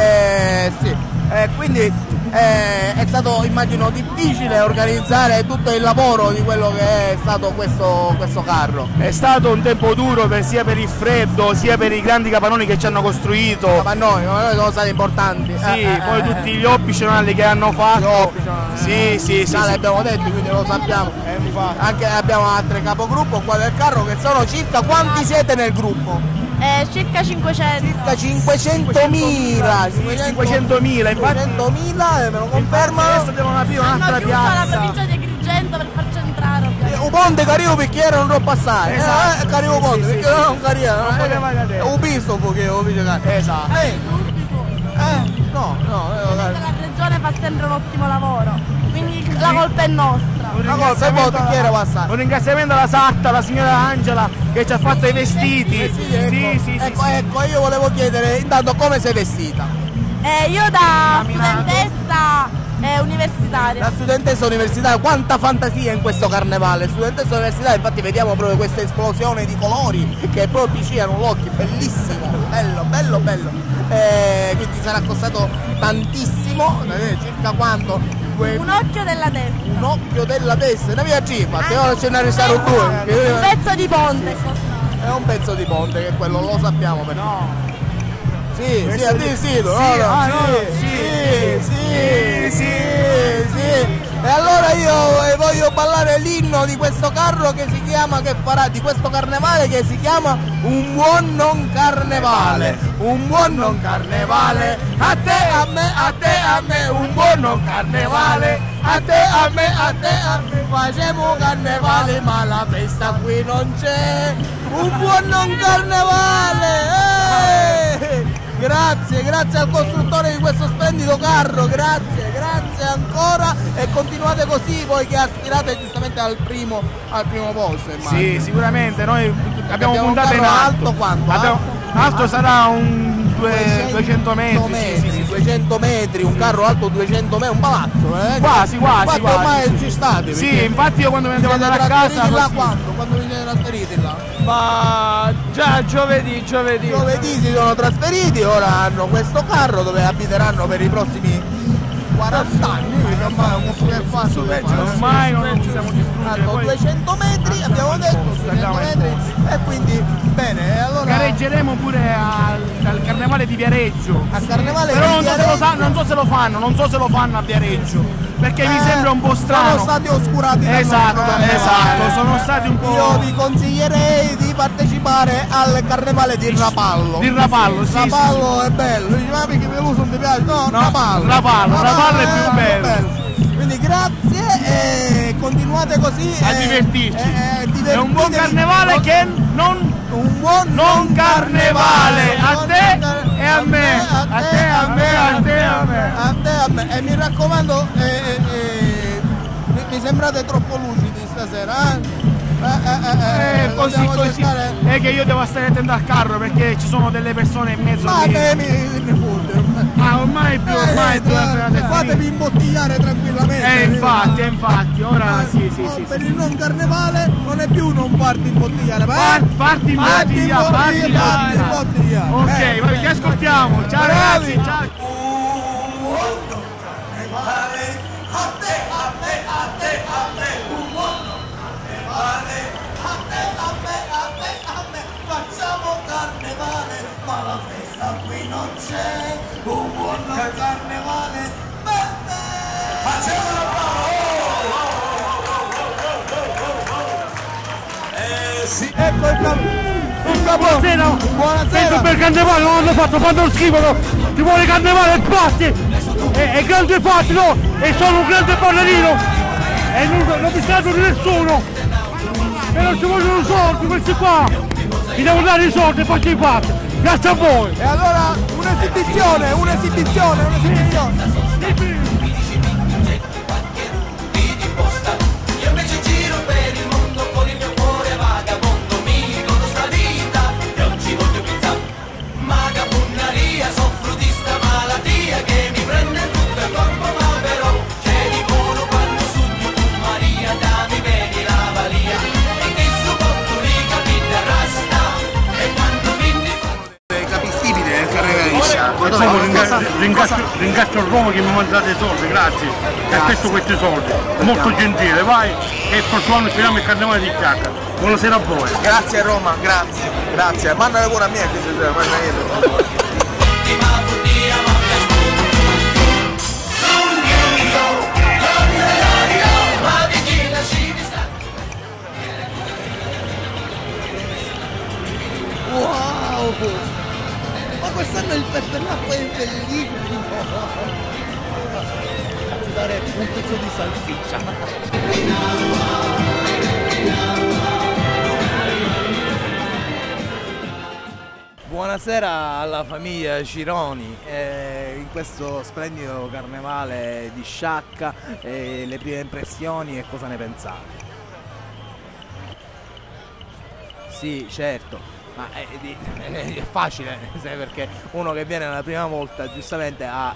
quindi è stato immagino difficile organizzare tutto il lavoro di quello che è stato questo carro. È stato un tempo duro sia per il freddo sia per i grandi capannoni che ci hanno costruito. Capannoni sono stati importanti. Poi tutti gli optional che hanno fatto. Sì. L'abbiamo detto, quindi lo sappiamo. Anche abbiamo altri capogruppo qua del carro che sono circa. Quanti siete nel gruppo? Circa 500. Circa 500.000. 500.000, infatti 500.000, me lo confermano. Adesso devono aprire un'altra piazza. La provincia di Agrigento per farci entrare. Un ponte carico perché era non troppo passare. Esatto. Carico ponte, perché non carico. Non poteva cadere. Un bistofo che lo dice. Esatto. No. La regione fa sempre un ottimo lavoro, quindi la colpa è nostra. Un ringraziamento alla Satta, la signora Angela che ci ha fatto i vestiti. Ecco, io volevo chiedere intanto come sei vestita? Io da studentessa universitaria. Da studentessa universitaria, quanta fantasia in questo carnevale. Studentessa universitaria, infatti vediamo proprio questa esplosione di colori che proprio piccicano l'occhio, bellissimo, bello. Quindi sarà costato tantissimo, circa quanto? Un occhio della testa. Un occhio della testa, una via cipa, che ora ce ne restano due. Un pezzo di ponte. È un pezzo di ponte che quello lo sappiamo però. No. Sì. E allora io voglio ballare l'inno di questo carro che si chiama, che farà di questo carnevale, che si chiama Un buon non carnevale. Un buon non carnevale. A te, a me, un buon non carnevale. A te, a me, facciamo carnevale, ma la festa qui non c'è. Un buon non carnevale. Grazie al costruttore di questo splendido carro, grazie ancora e continuate così voi che aspirate giustamente al primo posto. Sì, sicuramente, noi abbiamo puntato in alto. Quanto? Alto sarà un 200 metri. 200 metri, un carro alto 200 metri, un palazzo. Quasi. Ormai ci state. Sì, infatti io quando mi devo andare a casa. Quando vi siete trasferiti là? Ma già giovedì. Giovedì si sono trasferiti, ora hanno questo carro dove abiteranno per i prossimi 40 anni. Ormai non ci siamo distrutti. 200 metri, abbiamo detto 200 metri e quindi bene. Allora gareggeremo pure al carnevale carnevale di Viareggio. A carnevale però di non so se lo sanno, non so se lo fanno a Viareggio. Perché mi sembra un po' strano. Sono stati oscurati dal Esatto, nostro carnevale. esatto, sono stati un po'. Io vi consiglierei di partecipare al carnevale di Rapallo. Di Rapallo, sì. Rapallo è bello. Dici, ma perché Veloso non ti piace? No, No, Rapallo. Rapallo è più bello. Quindi grazie e continuate così A divertirci. È un divertitevi. buon carnevale che non. Un buon non carnevale a te e a me. A te, a me, a te, a me. A te, a me. E mi raccomando, mi sembrate troppo lucidi stasera, Così. È che io devo stare attento al carro perché ci sono delle persone in mezzo. Ma me mi fotte. Ma ormai fatevi imbottigliare tranquillamente. Infatti, ora sì. Per il non carnevale non è più non farti imbottigliare, farti imbottigliare. Ok, vai, ti ascoltiamo. Ciao ragazzi, ciao. Facciamo carnevale, ma la festa qui non c'è, un buon carnevale per te! Sì. Ecco il capo. Buonasera. Il per carnevale non hanno fatto, fanno schifo, no? Ti vuole carnevale e fatti! È grande fatti, no? E sono un grande ballerino! E non mi serve di nessuno! E non ci vogliono soldi questi qua! Mi devo dare i soldi e poi ci fate! Grazie a voi! E allora un'esibizione! Io invece giro per il mondo con il mio cuore vagabondo, mi godo sta vita e oggi voglio pizza. Magapunnaria, soffro di sta malattia che mi prende tutto il corpo, ma però c'è di buono quando su di tu Maria, dammi bene la valia. E che su botto li capite rasta e quando vinni capistipite nel carnevale di Sciacca. Ringrazio il Roma che mi ha mandato i soldi, grazie. E aspetto questi soldi. Molto gentile, vai. E il prossimo anno speriamo il carnevale di Sciacca. Buonasera a voi. Grazie Roma, grazie. Mandale pure a me che ci manda Wow! Ma quest'anno il peperacqua è bellissimo! Faccio dare un pezzo di salsiccia. Buonasera alla famiglia Cironi, in questo splendido carnevale di Sciacca, le prime impressioni e cosa ne pensate? Sì, certo, ma è facile, perché uno che viene la prima volta giustamente ha...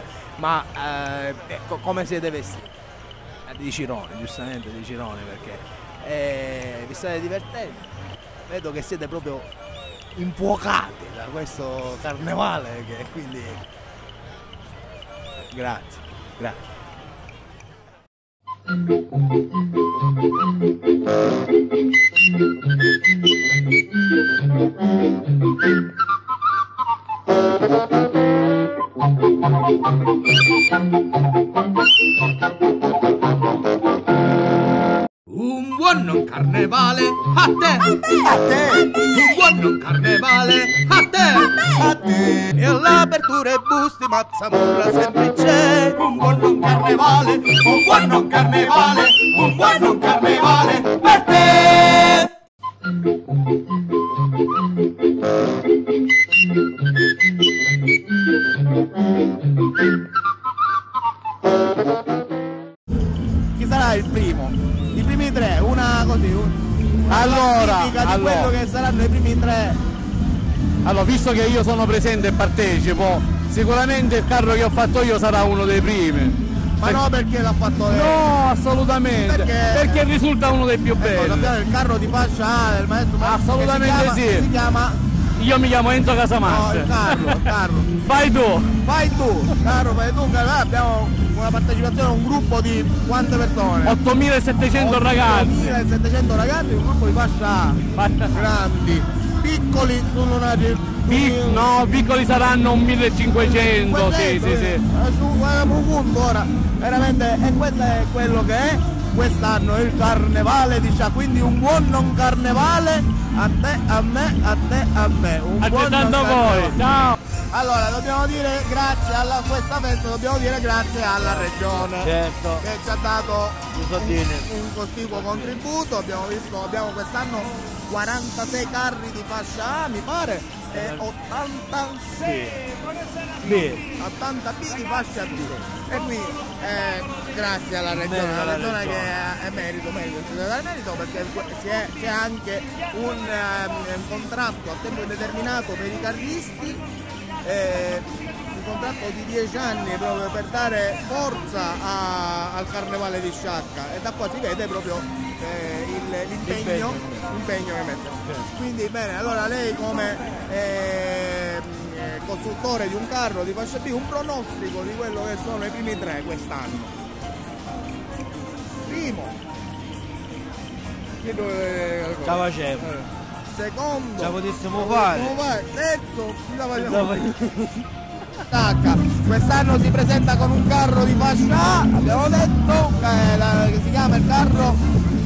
come siete vestiti? Di Cironi, giustamente di Cironi, perché vi state divertendo, vedo che siete proprio infuocati da questo carnevale, che quindi grazie. Un buon carnevale a te, un buon carnevale a te, E all'apertura e busti Mazzamorra sempre c'è. un buon carnevale, un buon carnevale, un buon carnevale per te. Chi sarà il primo? I primi tre, una così, classifica di quello che saranno i primi tre. Allora, visto che io sono presente e partecipo, sicuramente il carro che ho fatto io sarà uno dei primi. Ma no, perché l'ha fatto lei? No, assolutamente, perché risulta uno dei più belli. Sappiamo il carro di fascia A del maestro Assolutamente sì. Si chiama? Io mi chiamo Enzo Casamassa. No, il carro. Fai tu, carro, fai tu. Abbiamo una partecipazione, un gruppo di quante persone? 8700 ragazzi. 8700 ragazzi, un gruppo di fascia A. Grandi. B piccoli sono nati. No, piccoli saranno un 1500, sì. Un punto ora, veramente, e questo è quello che è quest'anno il carnevale di Sciacca, quindi un buon non carnevale a te, a me, a te, a me. Un buon non carnevale. Ciao! Allora, dobbiamo dire grazie a questa festa, dobbiamo dire grazie alla regione, certo, che ci ha dato un cospicuo contributo. Abbiamo quest'anno 46 carri di fascia A, mi pare, e 86 80 B di fascia B. E qui grazie alla regione, la regione che è merito, ci deve dare merito, perché c'è anche un contratto a tempo indeterminato per i carristi. Un contratto di 10 anni proprio per dare forza al carnevale di Sciacca, e da qua si vede proprio l'impegno che mette. Quindi bene, allora lei come costruttore di un carro di fascia B, un pronostico di quello che sono i primi tre quest'anno. Primo, ce la facevo. Secondo, ce la potessimo fare. Terzo, quest'anno si presenta con un carro di fascia A, abbiamo detto, che si chiama il carro.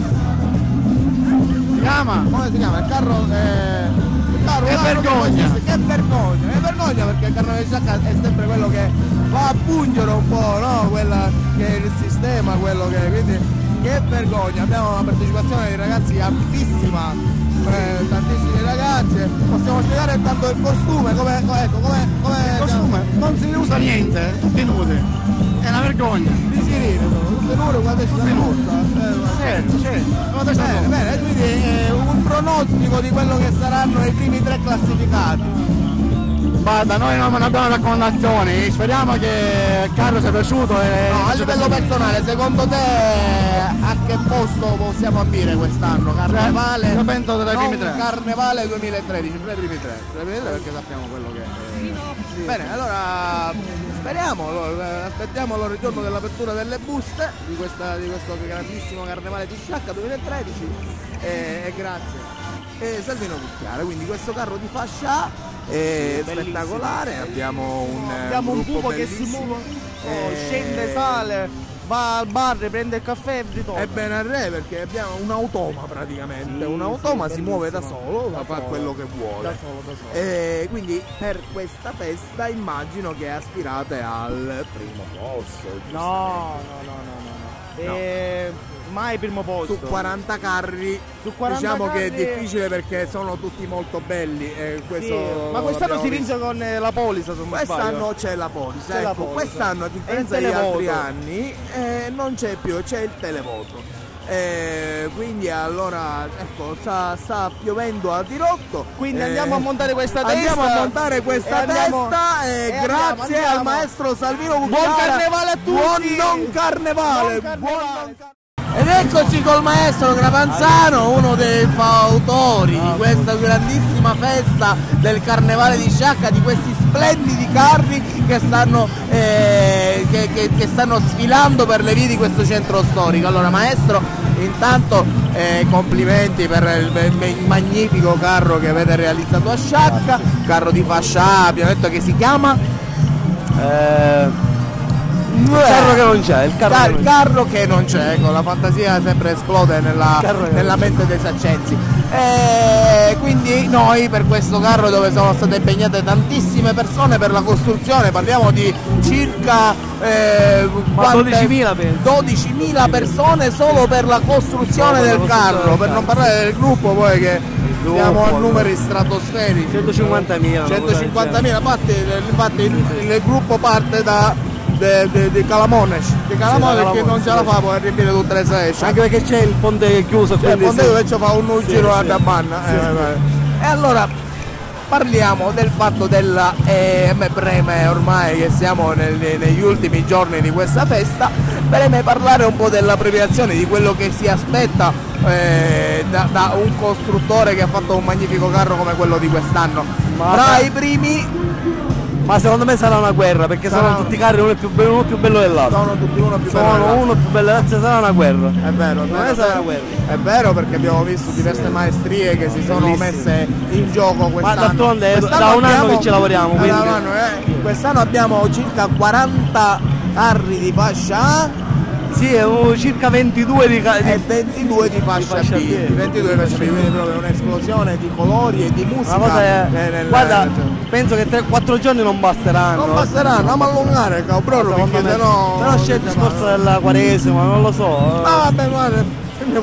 Come si chiama? Il carro. Che vergogna! Che vergogna, perché il carnevale di Sciacca è sempre quello che va a pungere un po', no? Quella che è il sistema, quello che. Quindi che vergogna! Abbiamo una partecipazione di ragazzi altissima. Tantissimi ragazzi, possiamo spiegare intanto il costume, come il costume non si usa niente, tutti nudi, è una vergogna. Tutti nudi quando ci si mostra. Bene, quindi un pronostico di quello che saranno i primi tre classificati. Guarda, noi non abbiamo raccomandazioni, speriamo che il carro sia piaciuto. No, a livello personale, secondo te a che posto possiamo ambire quest'anno? Carnevale? Io penso dai primi tre. Carnevale 2013, tra i primi tre, perché sappiamo quello che è. Bene, allora speriamo, aspettiamo il giorno dell'apertura delle buste di questo grandissimo carnevale di Sciacca 2013 e grazie. Salvino Cucchiara, quindi questo carro di fascia A è spettacolare, abbiamo un gruppo che si muove, scende, sale, va al bar, prende il caffè e ritorna. È bene al re, perché abbiamo un automa praticamente, un automa si muove da solo, fa quello che vuole. Da solo. Quindi per questa festa immagino che aspirate al primo posto. No. Mai primo posto. Su 40 carri, diciamo che è difficile perché sono tutti molto belli. Ma quest'anno si vince con la polisa, quest'anno c'è la polisa, quest'anno a differenza degli altri anni non c'è più, c'è il televoto. Quindi allora ecco, sta piovendo a dirotto. Quindi andiamo a montare questa testa. Andiamo a montare questa testa e grazie al maestro Salvino Cucchiara. Buon carnevale a tutti! Buon non carnevale! Ed eccoci col maestro Grapanzano, uno dei fautori di questa grandissima festa del carnevale di Sciacca, di questi splendidi carri che stanno sfilando per le vie di questo centro storico. Allora maestro, intanto complimenti per il magnifico carro che avete realizzato a Sciacca, carro di fascia A, abbiamo detto che si chiama? Il carro che non c'è, il carro che non c'è, ecco, la fantasia sempre esplode nella mente dei saccenzi. Quindi noi per questo carro, dove sono state impegnate tantissime persone per la costruzione, parliamo di circa 12.000 persone solo per la costruzione del carro, per non parlare del gruppo poi che siamo a numeri stratosferici. 150.000, infatti il gruppo parte di Calamones, che non ce la fa poi a riempire tutte le sesce, anche perché c'è il ponte chiuso, il ponte dove ci fa un giro a Banna. E allora parliamo del fatto della me preme ormai che siamo negli ultimi giorni di questa festa, preme parlare un po' della premiazione, di quello che si aspetta da un costruttore che ha fatto un magnifico carro come quello di quest'anno. Tra i primi Ma secondo me sarà una guerra, perché sono tutti carri uno più bello dell'altro. Sono tutti uno più bello Sono dell'altro. uno più bello dell'altro, sarà una guerra. È vero, sarà una guerra. È vero, perché abbiamo visto diverse maestrie che si sono messe in gioco quest'anno. Ma d'altronde è da un anno che ci lavoriamo, quindi. Quest'anno abbiamo circa 40 carri di fascia A. Sì, circa 22 di 22 di fascia B. 22 di fascia B, quindi proprio un'esplosione di colori e di musica. Una cosa è, guarda, penso che 3-4 giorni non basteranno. Non basteranno, andiamo a allungare, cabrone, perché sennò. Però c'è il discorso della Quaresima, non lo so. Ma vabbè, guarda.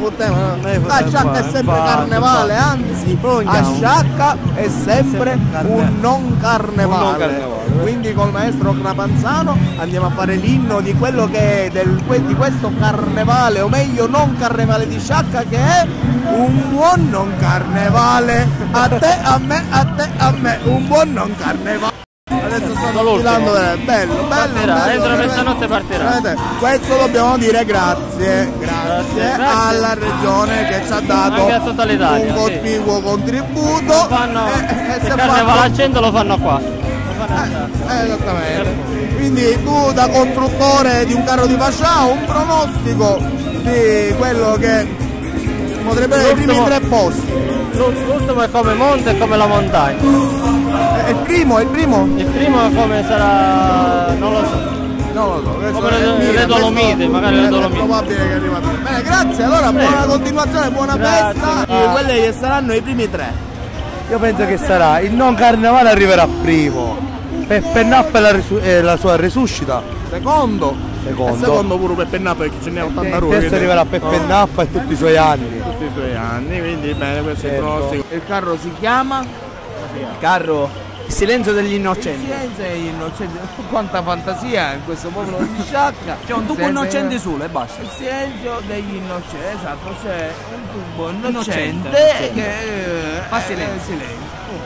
A Sciacca è sempre carnevale, anzi a Sciacca è sempre un non carnevale. Quindi col maestro Crapanzano andiamo a fare l'inno di quello che è di questo carnevale, o meglio non carnevale di Sciacca, che è un buon non carnevale. A te, a me, a te, a me, un buon non carnevale. Adesso sto tirando bello. Entro mezzanotte partirà. Questo dobbiamo dire grazie alla regione che ci ha dato anche a tutta l'Italia, un cospicuo contributo. Se carnevale al centro lo fanno qua. Esattamente. Quindi tu, da costruttore di un carro di fascia, un pronostico di quello che potrebbe essere i primi 3 posti. L'ultimo è come monte e come la montagna. Il primo? Il primo come sarà, non lo so. Non lo so. Come le Dolomiti, magari le Dolomiti. È probabile che arriva prima. Bene, grazie, allora buona continuazione, buona festa. Quelli che saranno i primi 3. Io penso che sarà il non carnevale arriverà primo. Peppe Nappa e la sua resuscita. Secondo pure Peppe Nappa, perché ce n'è 80 ruoli. Terzo arriverà Peppe Nappa e tutti i suoi anni. Tutti i suoi anni, quindi bene, questo è il pronostico. Il carro si chiama? Il carro Il silenzio degli innocenti. Il silenzio degli innocenti. Quanta fantasia in questo popolo di Sciacca. C'è un tubo innocente solo e basta. Il silenzio degli innocenti, esatto, c'è un tubo innocente Innocente, che fa silenzio.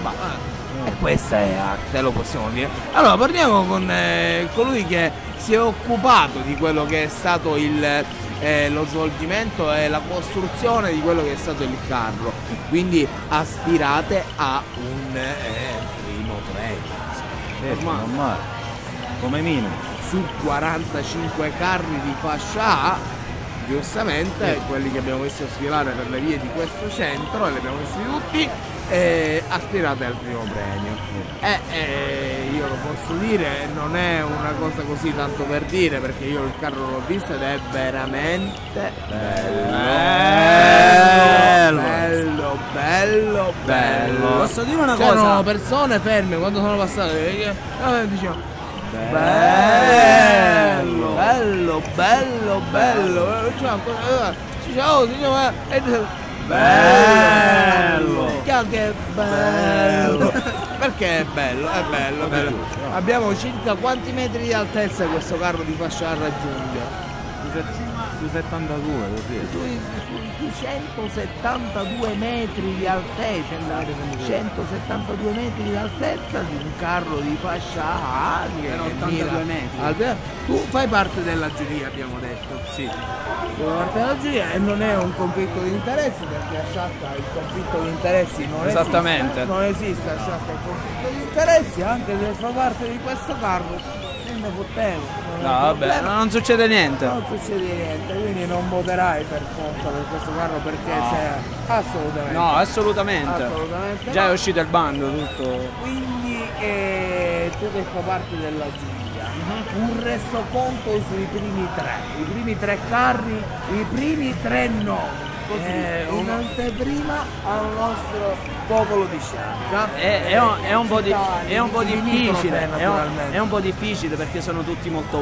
E questa è arte, lo possiamo dire. Allora parliamo con colui che si è occupato di quello che è stato lo svolgimento e la costruzione di quello che è stato il carro. Quindi aspirate a un primo premio. Normale. Come minimo. Su 45 carri di fascia A, giustamente quelli che abbiamo visto sfilare per le vie di questo centro, e li abbiamo visti tutti, aspirate al primo premio. Io lo posso dire, non è una cosa così tanto per dire, perché io il carro l'ho visto ed è veramente bello. Posso dire una cosa? C'erano persone ferme quando sono passate dicevano bello. Bello! Che bello! Perché è bello? È bello. Abbiamo circa quanti metri di altezza questo carro di fascia A raggiunge? Su 72 così. Su 172 metri di altezza. 172 metri di altezza di un carro di fascia A che 82 metri. Tu fai parte della giuria, abbiamo detto. Sì. Fai parte della giuria, e non è un conflitto di interessi, perché a Sciacca il conflitto di interessi non Esattamente. esiste. Non esiste a Sciacca il conflitto di interessi, anche se fa parte di questo carro. Ne fottevo. No, vabbè, non succede niente. Non succede niente, quindi non voterai per forza per questo carro, perché sei assolutamente. No, assolutamente. Già no. è uscito il bando, tutto. Quindi tu che fa parte della giuria, un resoconto sui primi 3. I primi 3 carri, i primi 3 no. Così, in anteprima al nostro popolo di Sciacca. È un po' difficile, è un po' difficile, perché sono tutti molto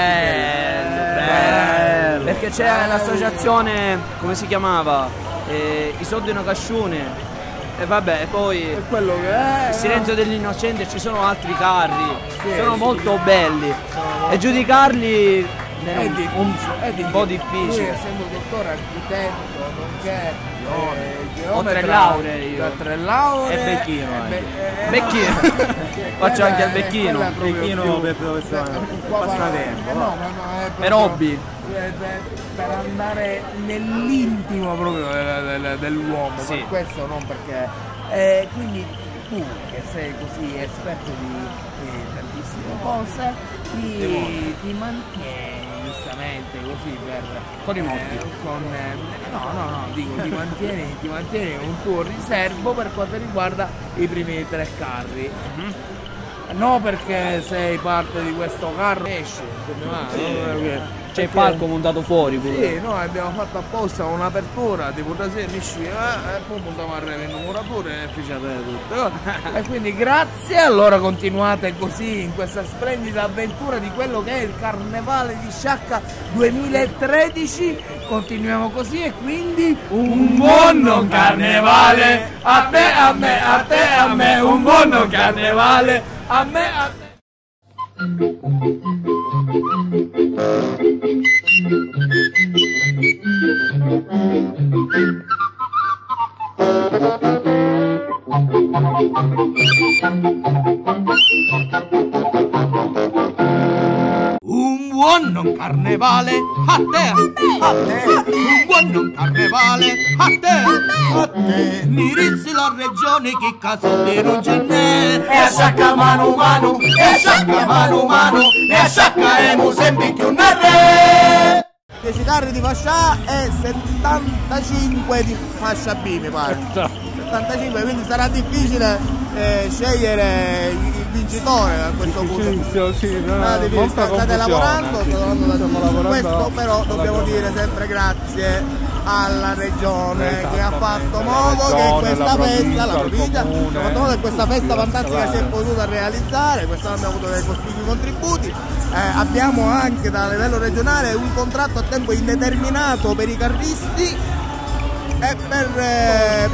belli. Perché c'è l'associazione, come si chiamava? I soldi una casciune. E vabbè, poi è quello che è. Il silenzio degli innocenti, ci sono altri carri, sono molto belli. E giudicarli è un po' difficile. Lui, essendo dottore architetto, nonché ho 3 lauree io. 3 lauree e becchino. Becchino. Faccio anche il becchino. Becchino per passatempo. Per hobby. Per andare nell'intimo proprio dell'uomo. Sì. Per questo non perché. Quindi tu che sei così esperto di tantissime cose ti mantieni giustamente così per con i morti dico ti mantieni un tuo riservo per quanto riguarda i primi 3 carri. No, perché sei parte di questo carro esce, c'è il palco montato fuori pure. Sì, noi abbiamo fatto apposta un'apertura di Putasè Nisci e poi puntiamo a Reve in muratura e ficciate tutto. E quindi grazie, allora continuate così in questa splendida avventura di quello che è il Carnevale di Sciacca 2013. Continuiamo così e quindi un buon carnevale a te, a me, a te, a me, un buon carnevale a me, a te. Un buon carnevale a te, a te, un buon carnevale a te, mi rizzi la regione che caso te non ce n'è, E a Sciacca mano mano, e a Sciacca mano mano, e a Sciacca emo sempre più un re. 10 carri di fascia A e 75 di fascia B mi pare. 75, quindi sarà difficile scegliere il vincitore a questo punto. State lavorando, questo però dobbiamo dire sempre grazie alla regione che ha fatto modo che questa festa, la provincia, ha fatto modo che questa festa fantastica si è potuta realizzare. Quest'anno abbiamo avuto dei cospicui contributi. Abbiamo anche da livello regionale un contratto a tempo indeterminato per i carristi e per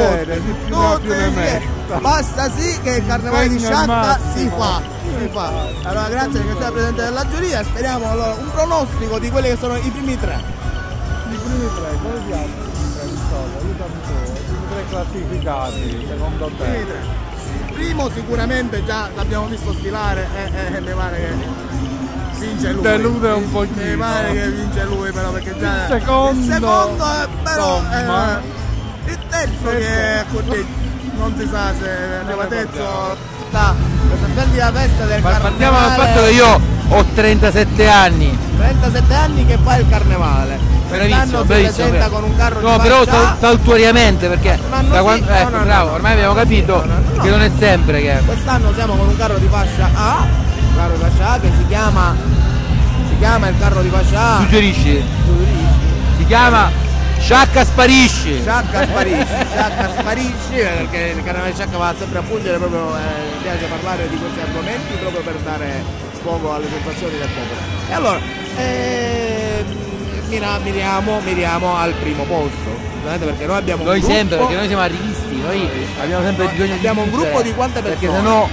tutti. Basta sì che il Carnevale di Sciacca si fa. Allora grazie che sei presidente della giuria, speriamo allora un pronostico di quelli che sono i primi 3. I primi 3, quali di altri? I primi 3 classificati, secondo te? Il primo sicuramente già l'abbiamo visto sfilare e mi pare che vince lui. Delude un pochino. Mi pare che vince lui però perché già il secondo però il terzo che non si sa se arrivatezzo questa splendida festa del Carnevale. Partiamo dal fatto che io ho 37 anni. 37 anni che fa il Carnevale. Quest'anno si presenta con un carro di però fascia A. saltuariamente perché da quando, bravo, ormai abbiamo capito che non è sempre che. Quest'anno siamo con un carro di fascia A, che si chiama il carro di fascia A. Suggerisci? Si chiama Sciacca sparisci! Sciacca sparisci, perché il Carnevale di Sciacca va sempre a pungere, proprio piace parlare di questi argomenti proprio per dare sfogo alle sensazioni del popolo. E allora miriamo al primo posto, perché noi abbiamo un gruppo, sempre, perché noi siamo arrivisti, noi abbiamo sempre bisogno di abbiamo un gruppo di quante persone? Perché sennò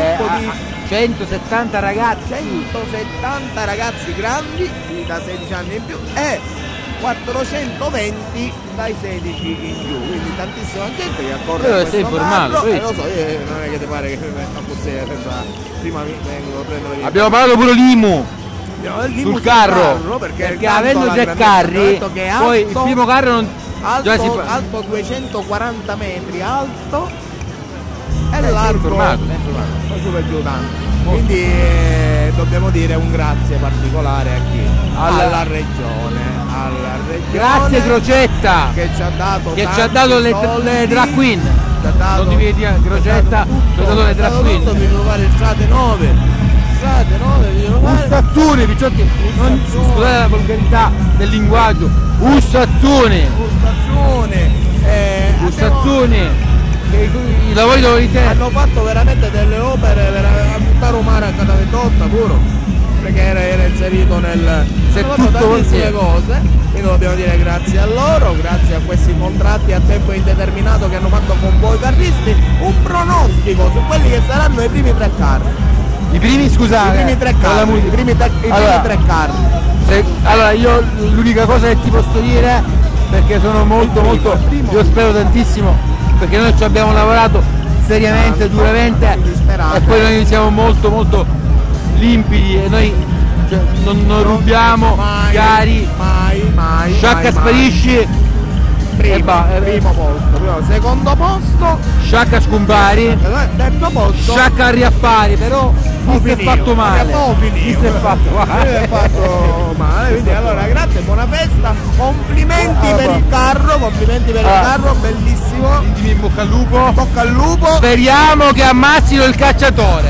170 ragazzi 170 ragazzi grandi da 16 anni in più e 420 dai 16 in giù, quindi tantissima gente che accorre a questo informato, carro, lo so, non è che ti pare che prima mi vengo a prendere. Abbiamo parlato pure l'IMU sul carro perché avendo 3 carri poi il primo carro non alto 240 metri alto e largo super giù tanto. Quindi dobbiamo dire un grazie particolare a chi? Alla regione. Grazie Crocetta che ci ha dato le drag queen. Non devi dire Crocetta, ci ha dato le drag queen. Dobbiamo fare il Strade 9. Ussazzone, picciotti, scusate la volgarità del linguaggio. Ussazzone. I lavori dove hanno fatto veramente delle opere a buttare umane a Cataventotta puro, perché era inserito nel tantissime cose, quindi dobbiamo dire grazie a loro, grazie a questi contratti a tempo indeterminato che hanno fatto con voi carristi. Un pronostico su quelli che saranno i primi 3 carri. I primi 3 carri. I primi 3 carri. Allora io l'unica cosa che ti posso dire, perché sono molto io spero tantissimo, perché noi ci abbiamo lavorato seriamente, duramente e poi noi siamo molto limpidi e noi non rubiamo gari. Mai. Sciacca sparisci Primo posto, secondo posto Sciacca Scumbari, terzo posto Sciacca Riappari, però mi si è fatto male. Mi si è fatto male. Quindi allora grazie, buona festa, complimenti per il carro, bellissimo. In bocca al lupo. Bocca al lupo. Speriamo che ammazzino il cacciatore.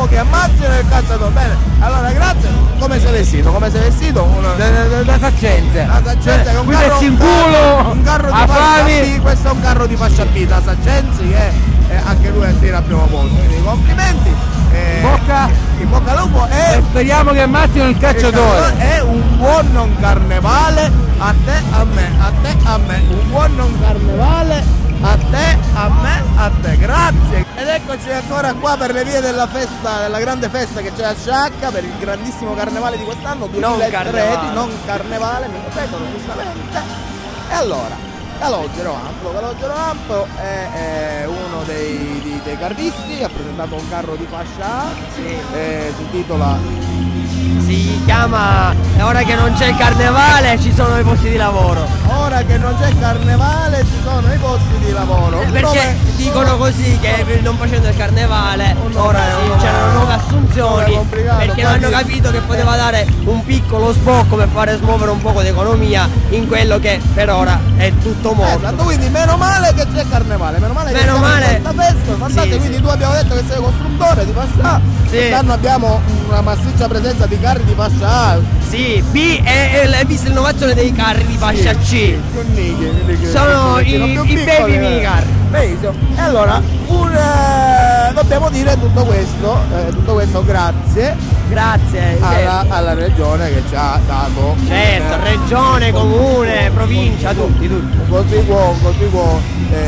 Bene, allora grazie. Come sei vestito? Da Saccenze. Con qui pezzi in culo. Un carro di fascia B, questo è un carro di fascia B da Saccenzi che anche lui aspira al primo posto. Quindi complimenti. In bocca al lupo e speriamo che ammazzino il cacciatore. È un buon non carnevale a te, a me. Un buon non carnevale a te, a te. Grazie. Ed eccoci ancora qua per le vie della festa, della grande festa che c'è a Sciacca per il grandissimo carnevale di quest'anno 2013. Non carnevale, mi ripetono giustamente. E allora Calogero Ampro è uno dei carristi, ha presentato un carro di fascia A, si intitola... Si chiama Ora che non c'è il carnevale ci sono i posti di lavoro. Ora che non c'è il carnevale ci sono i posti di lavoro. Perché dicono così che non facendo il carnevale ora c'erano nuove assunzioni, perché non hanno capito che poteva dare un piccolo sbocco per fare smuovere un poco di economia in quello che per ora è tutto morto. Esatto, quindi meno male che c'è il carnevale, meno male che c'è questa festa, fantastico. Quindi tu abbiamo detto che sei costruttore di fascia A, quest'anno abbiamo una massiccia presenza di carri di fascia A. Sì, B è vista l'innovazione dei carri di fascia C. Sono i baby mini carri. Benissimo. E allora dobbiamo dire tutto questo grazie alla regione che ci ha dato regione, comune, provincia, tutti un cospicuo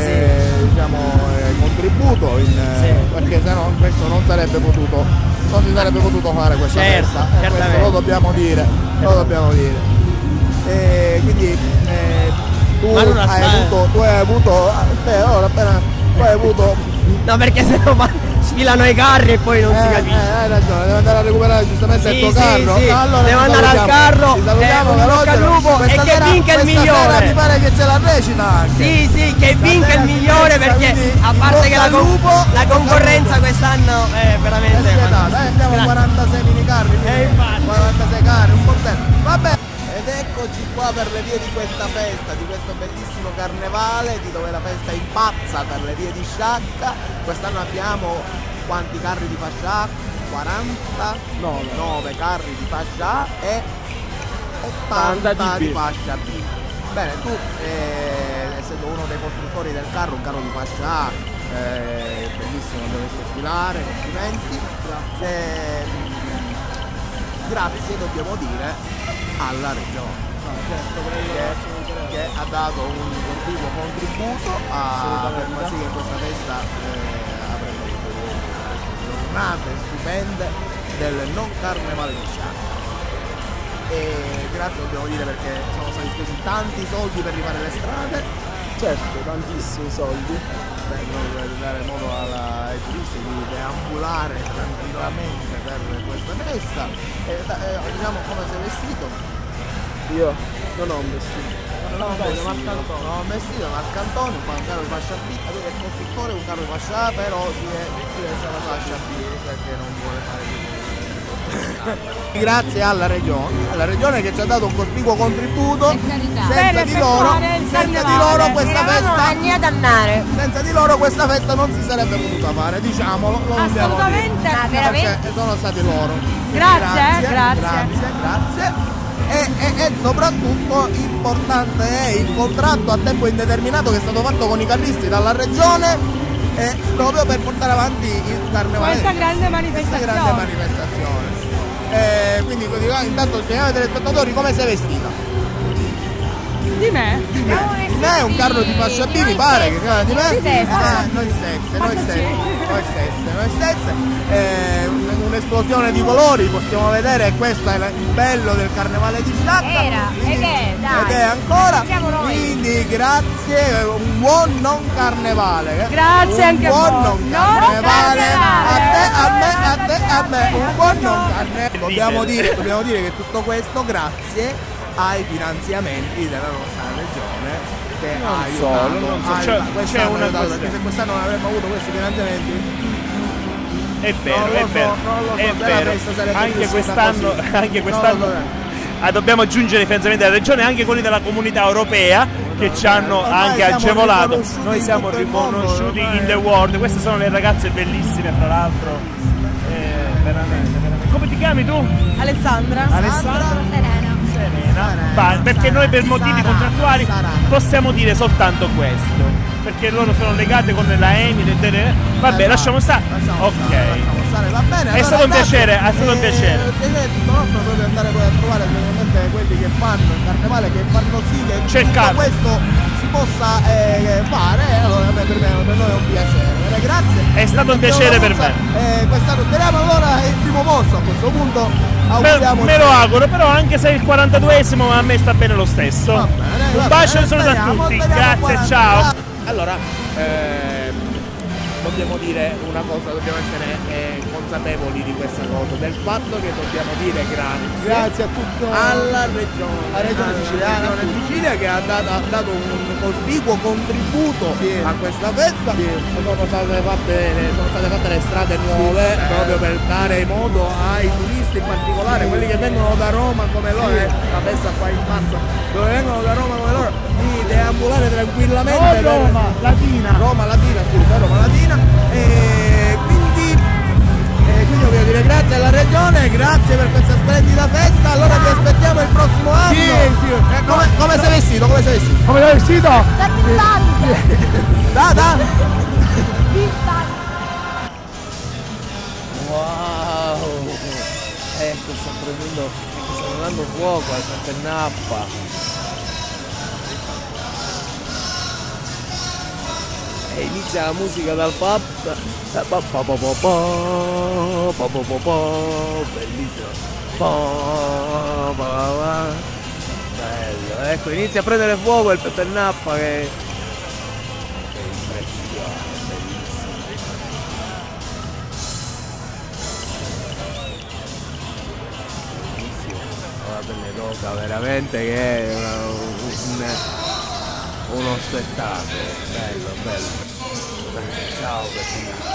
contributo perché sennò questo non si sarebbe potuto fare questa festa, questo lo dobbiamo dire. Quindi tu hai avuto no, perché se no sfilano i carri e poi non si capisce. Hai ragione, devo andare a recuperare giustamente il tuo carro. Allora, devo andare al carro, bocca al lupo e che vinca il migliore. Mi pare che c'è la recita anche. Sì, che vinca il migliore perché a parte che la concorrenza quest'anno è veramente abbiamo 46 mini carri, 46 carri, un po' tempo. Vabbè. Ed eccoci qua per le vie di questa festa, di questo bellissimo carnevale, di dove la festa impazza per le vie di Sciacca. Quest'anno abbiamo quanti carri di fascia A? 49 carri di fascia A e 80 di fascia B. Bene, tu essendo uno dei costruttori del carro, un carro di fascia A, bellissimo, dovresti sfilare, complimenti. Grazie dobbiamo dire alla regione che ha dato un continuo contributo per far sì che questa festa avrebbe queste giornate stupende del non carnevale di Sciacca. E grazie dobbiamo dire perché sono stati spesi tanti soldi per rifare le strade. Certo, tantissimi soldi. Per dare modo ai turisti di deambulare tranquillamente per questa festa. Diciamo come sei vestito? Io non ho un vestito. Non ho un vestito, Marcantonio, un carro di fascia B, lui è costruttore, un carro di fascia A, però si esce alla fascia B perché non vuole fare più. Grazie alla regione che ci ha dato un cospicuo contributo. Senza di loro questa festa non si sarebbe potuta fare, diciamolo, lo dobbiamo dire. Veramente sono stati loro. Grazie. E soprattutto importante è il contratto a tempo indeterminato che è stato fatto con i carristi dalla regione proprio per portare avanti il carnevale, questa grande manifestazione. Quindi intanto chiediamo ai telespettatori come sei vestita. Di me? Di me è un carro di fascia B, mi pare che di me? Noi stesse. Un'esplosione di colori, possiamo vedere, questo è il bello del carnevale di Sciacca. Ed è ancora. Quindi grazie, un buon non carnevale. Grazie anche a voi. Un buon non carnevale. A me, un buon non carnevale. Dobbiamo dire che tutto questo grazie ai finanziamenti della nostra regione che Non ha so, aiutato. non so, ha c'è aiutato. Quest'anno una ha aiutato, questione. perché se quest'anno non avremmo avuto questi finanziamenti È vero, non lo è so, vero, non lo so, è se la vero. festa sarebbe Anche vissuta quest'anno, così. anche quest'anno Non lo dobbiamo aggiungere i finanziamenti della regione e anche quelli della comunità europea che ci hanno Ormai anche siamo agevolato. riconosciuti Noi in siamo tutto il mondo, riconosciuti ormai. in the world. Queste sono le ragazze bellissime, fra l'altro. Veramente, veramente. Come ti chiami tu? Alessandra. Serena. Perché noi per motivi contrattuali possiamo dire soltanto questo. Perché loro sono legate con la Emi. Vabbè, lasciamo stare. Ok. Va bene, È stato un piacere, è stato un piacere. Il piacere è tutto nostro proprio andare poi a trovare praticamente quelli che fanno il carnevale, che fanno sì che tutto questo si possa fare, allora per noi è un piacere. Grazie. È stato un piacere per me. Quest'anno speriamo allora il primo posto a questo punto. Me lo auguro, però anche se è il 42esimo a me sta bene lo stesso. Un bacio e un saluto a tutti. Grazie, ciao. Allora, dobbiamo dire una cosa, dobbiamo essere consapevoli di questa cosa, del fatto che dobbiamo dire grazie a tutto alla regione Sicilia che ha dato un cospicuo contributo a questa festa. Sono state fatte le strade nuove proprio per dare modo ai turisti, in particolare quelli che vengono da Roma come loro, la festa qua in marzo, dove vengono da Roma come loro, di deambulare tranquillamente Roma Latina, scusa, Roma Latina, e quindi voglio dire grazie alla regione, grazie per questa splendida festa. Allora ti aspettiamo il prossimo anno. Come sei vestito? Come sei vestito? Da? Wow! Ecco, sta prendendo fuoco al Petternappa. E inizia la musica dal pub. Bellissimo. Bello, ecco, inizia a prendere fuoco il Petternappa che impressione, bellissimo. Bellissimo. La pelle d'oca veramente che è uno spettacolo, bello. Ciao Petternappa.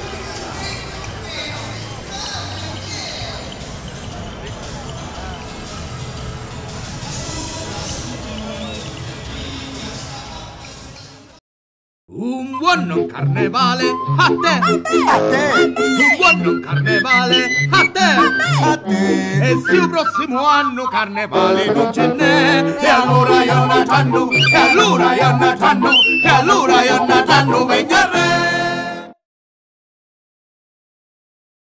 Un buon carnevale a te, un buon carnevale a te, e se il prossimo anno carnevale non ce n'è, e allora io Natano, e allora io Natano, e allora io Natano venga a re.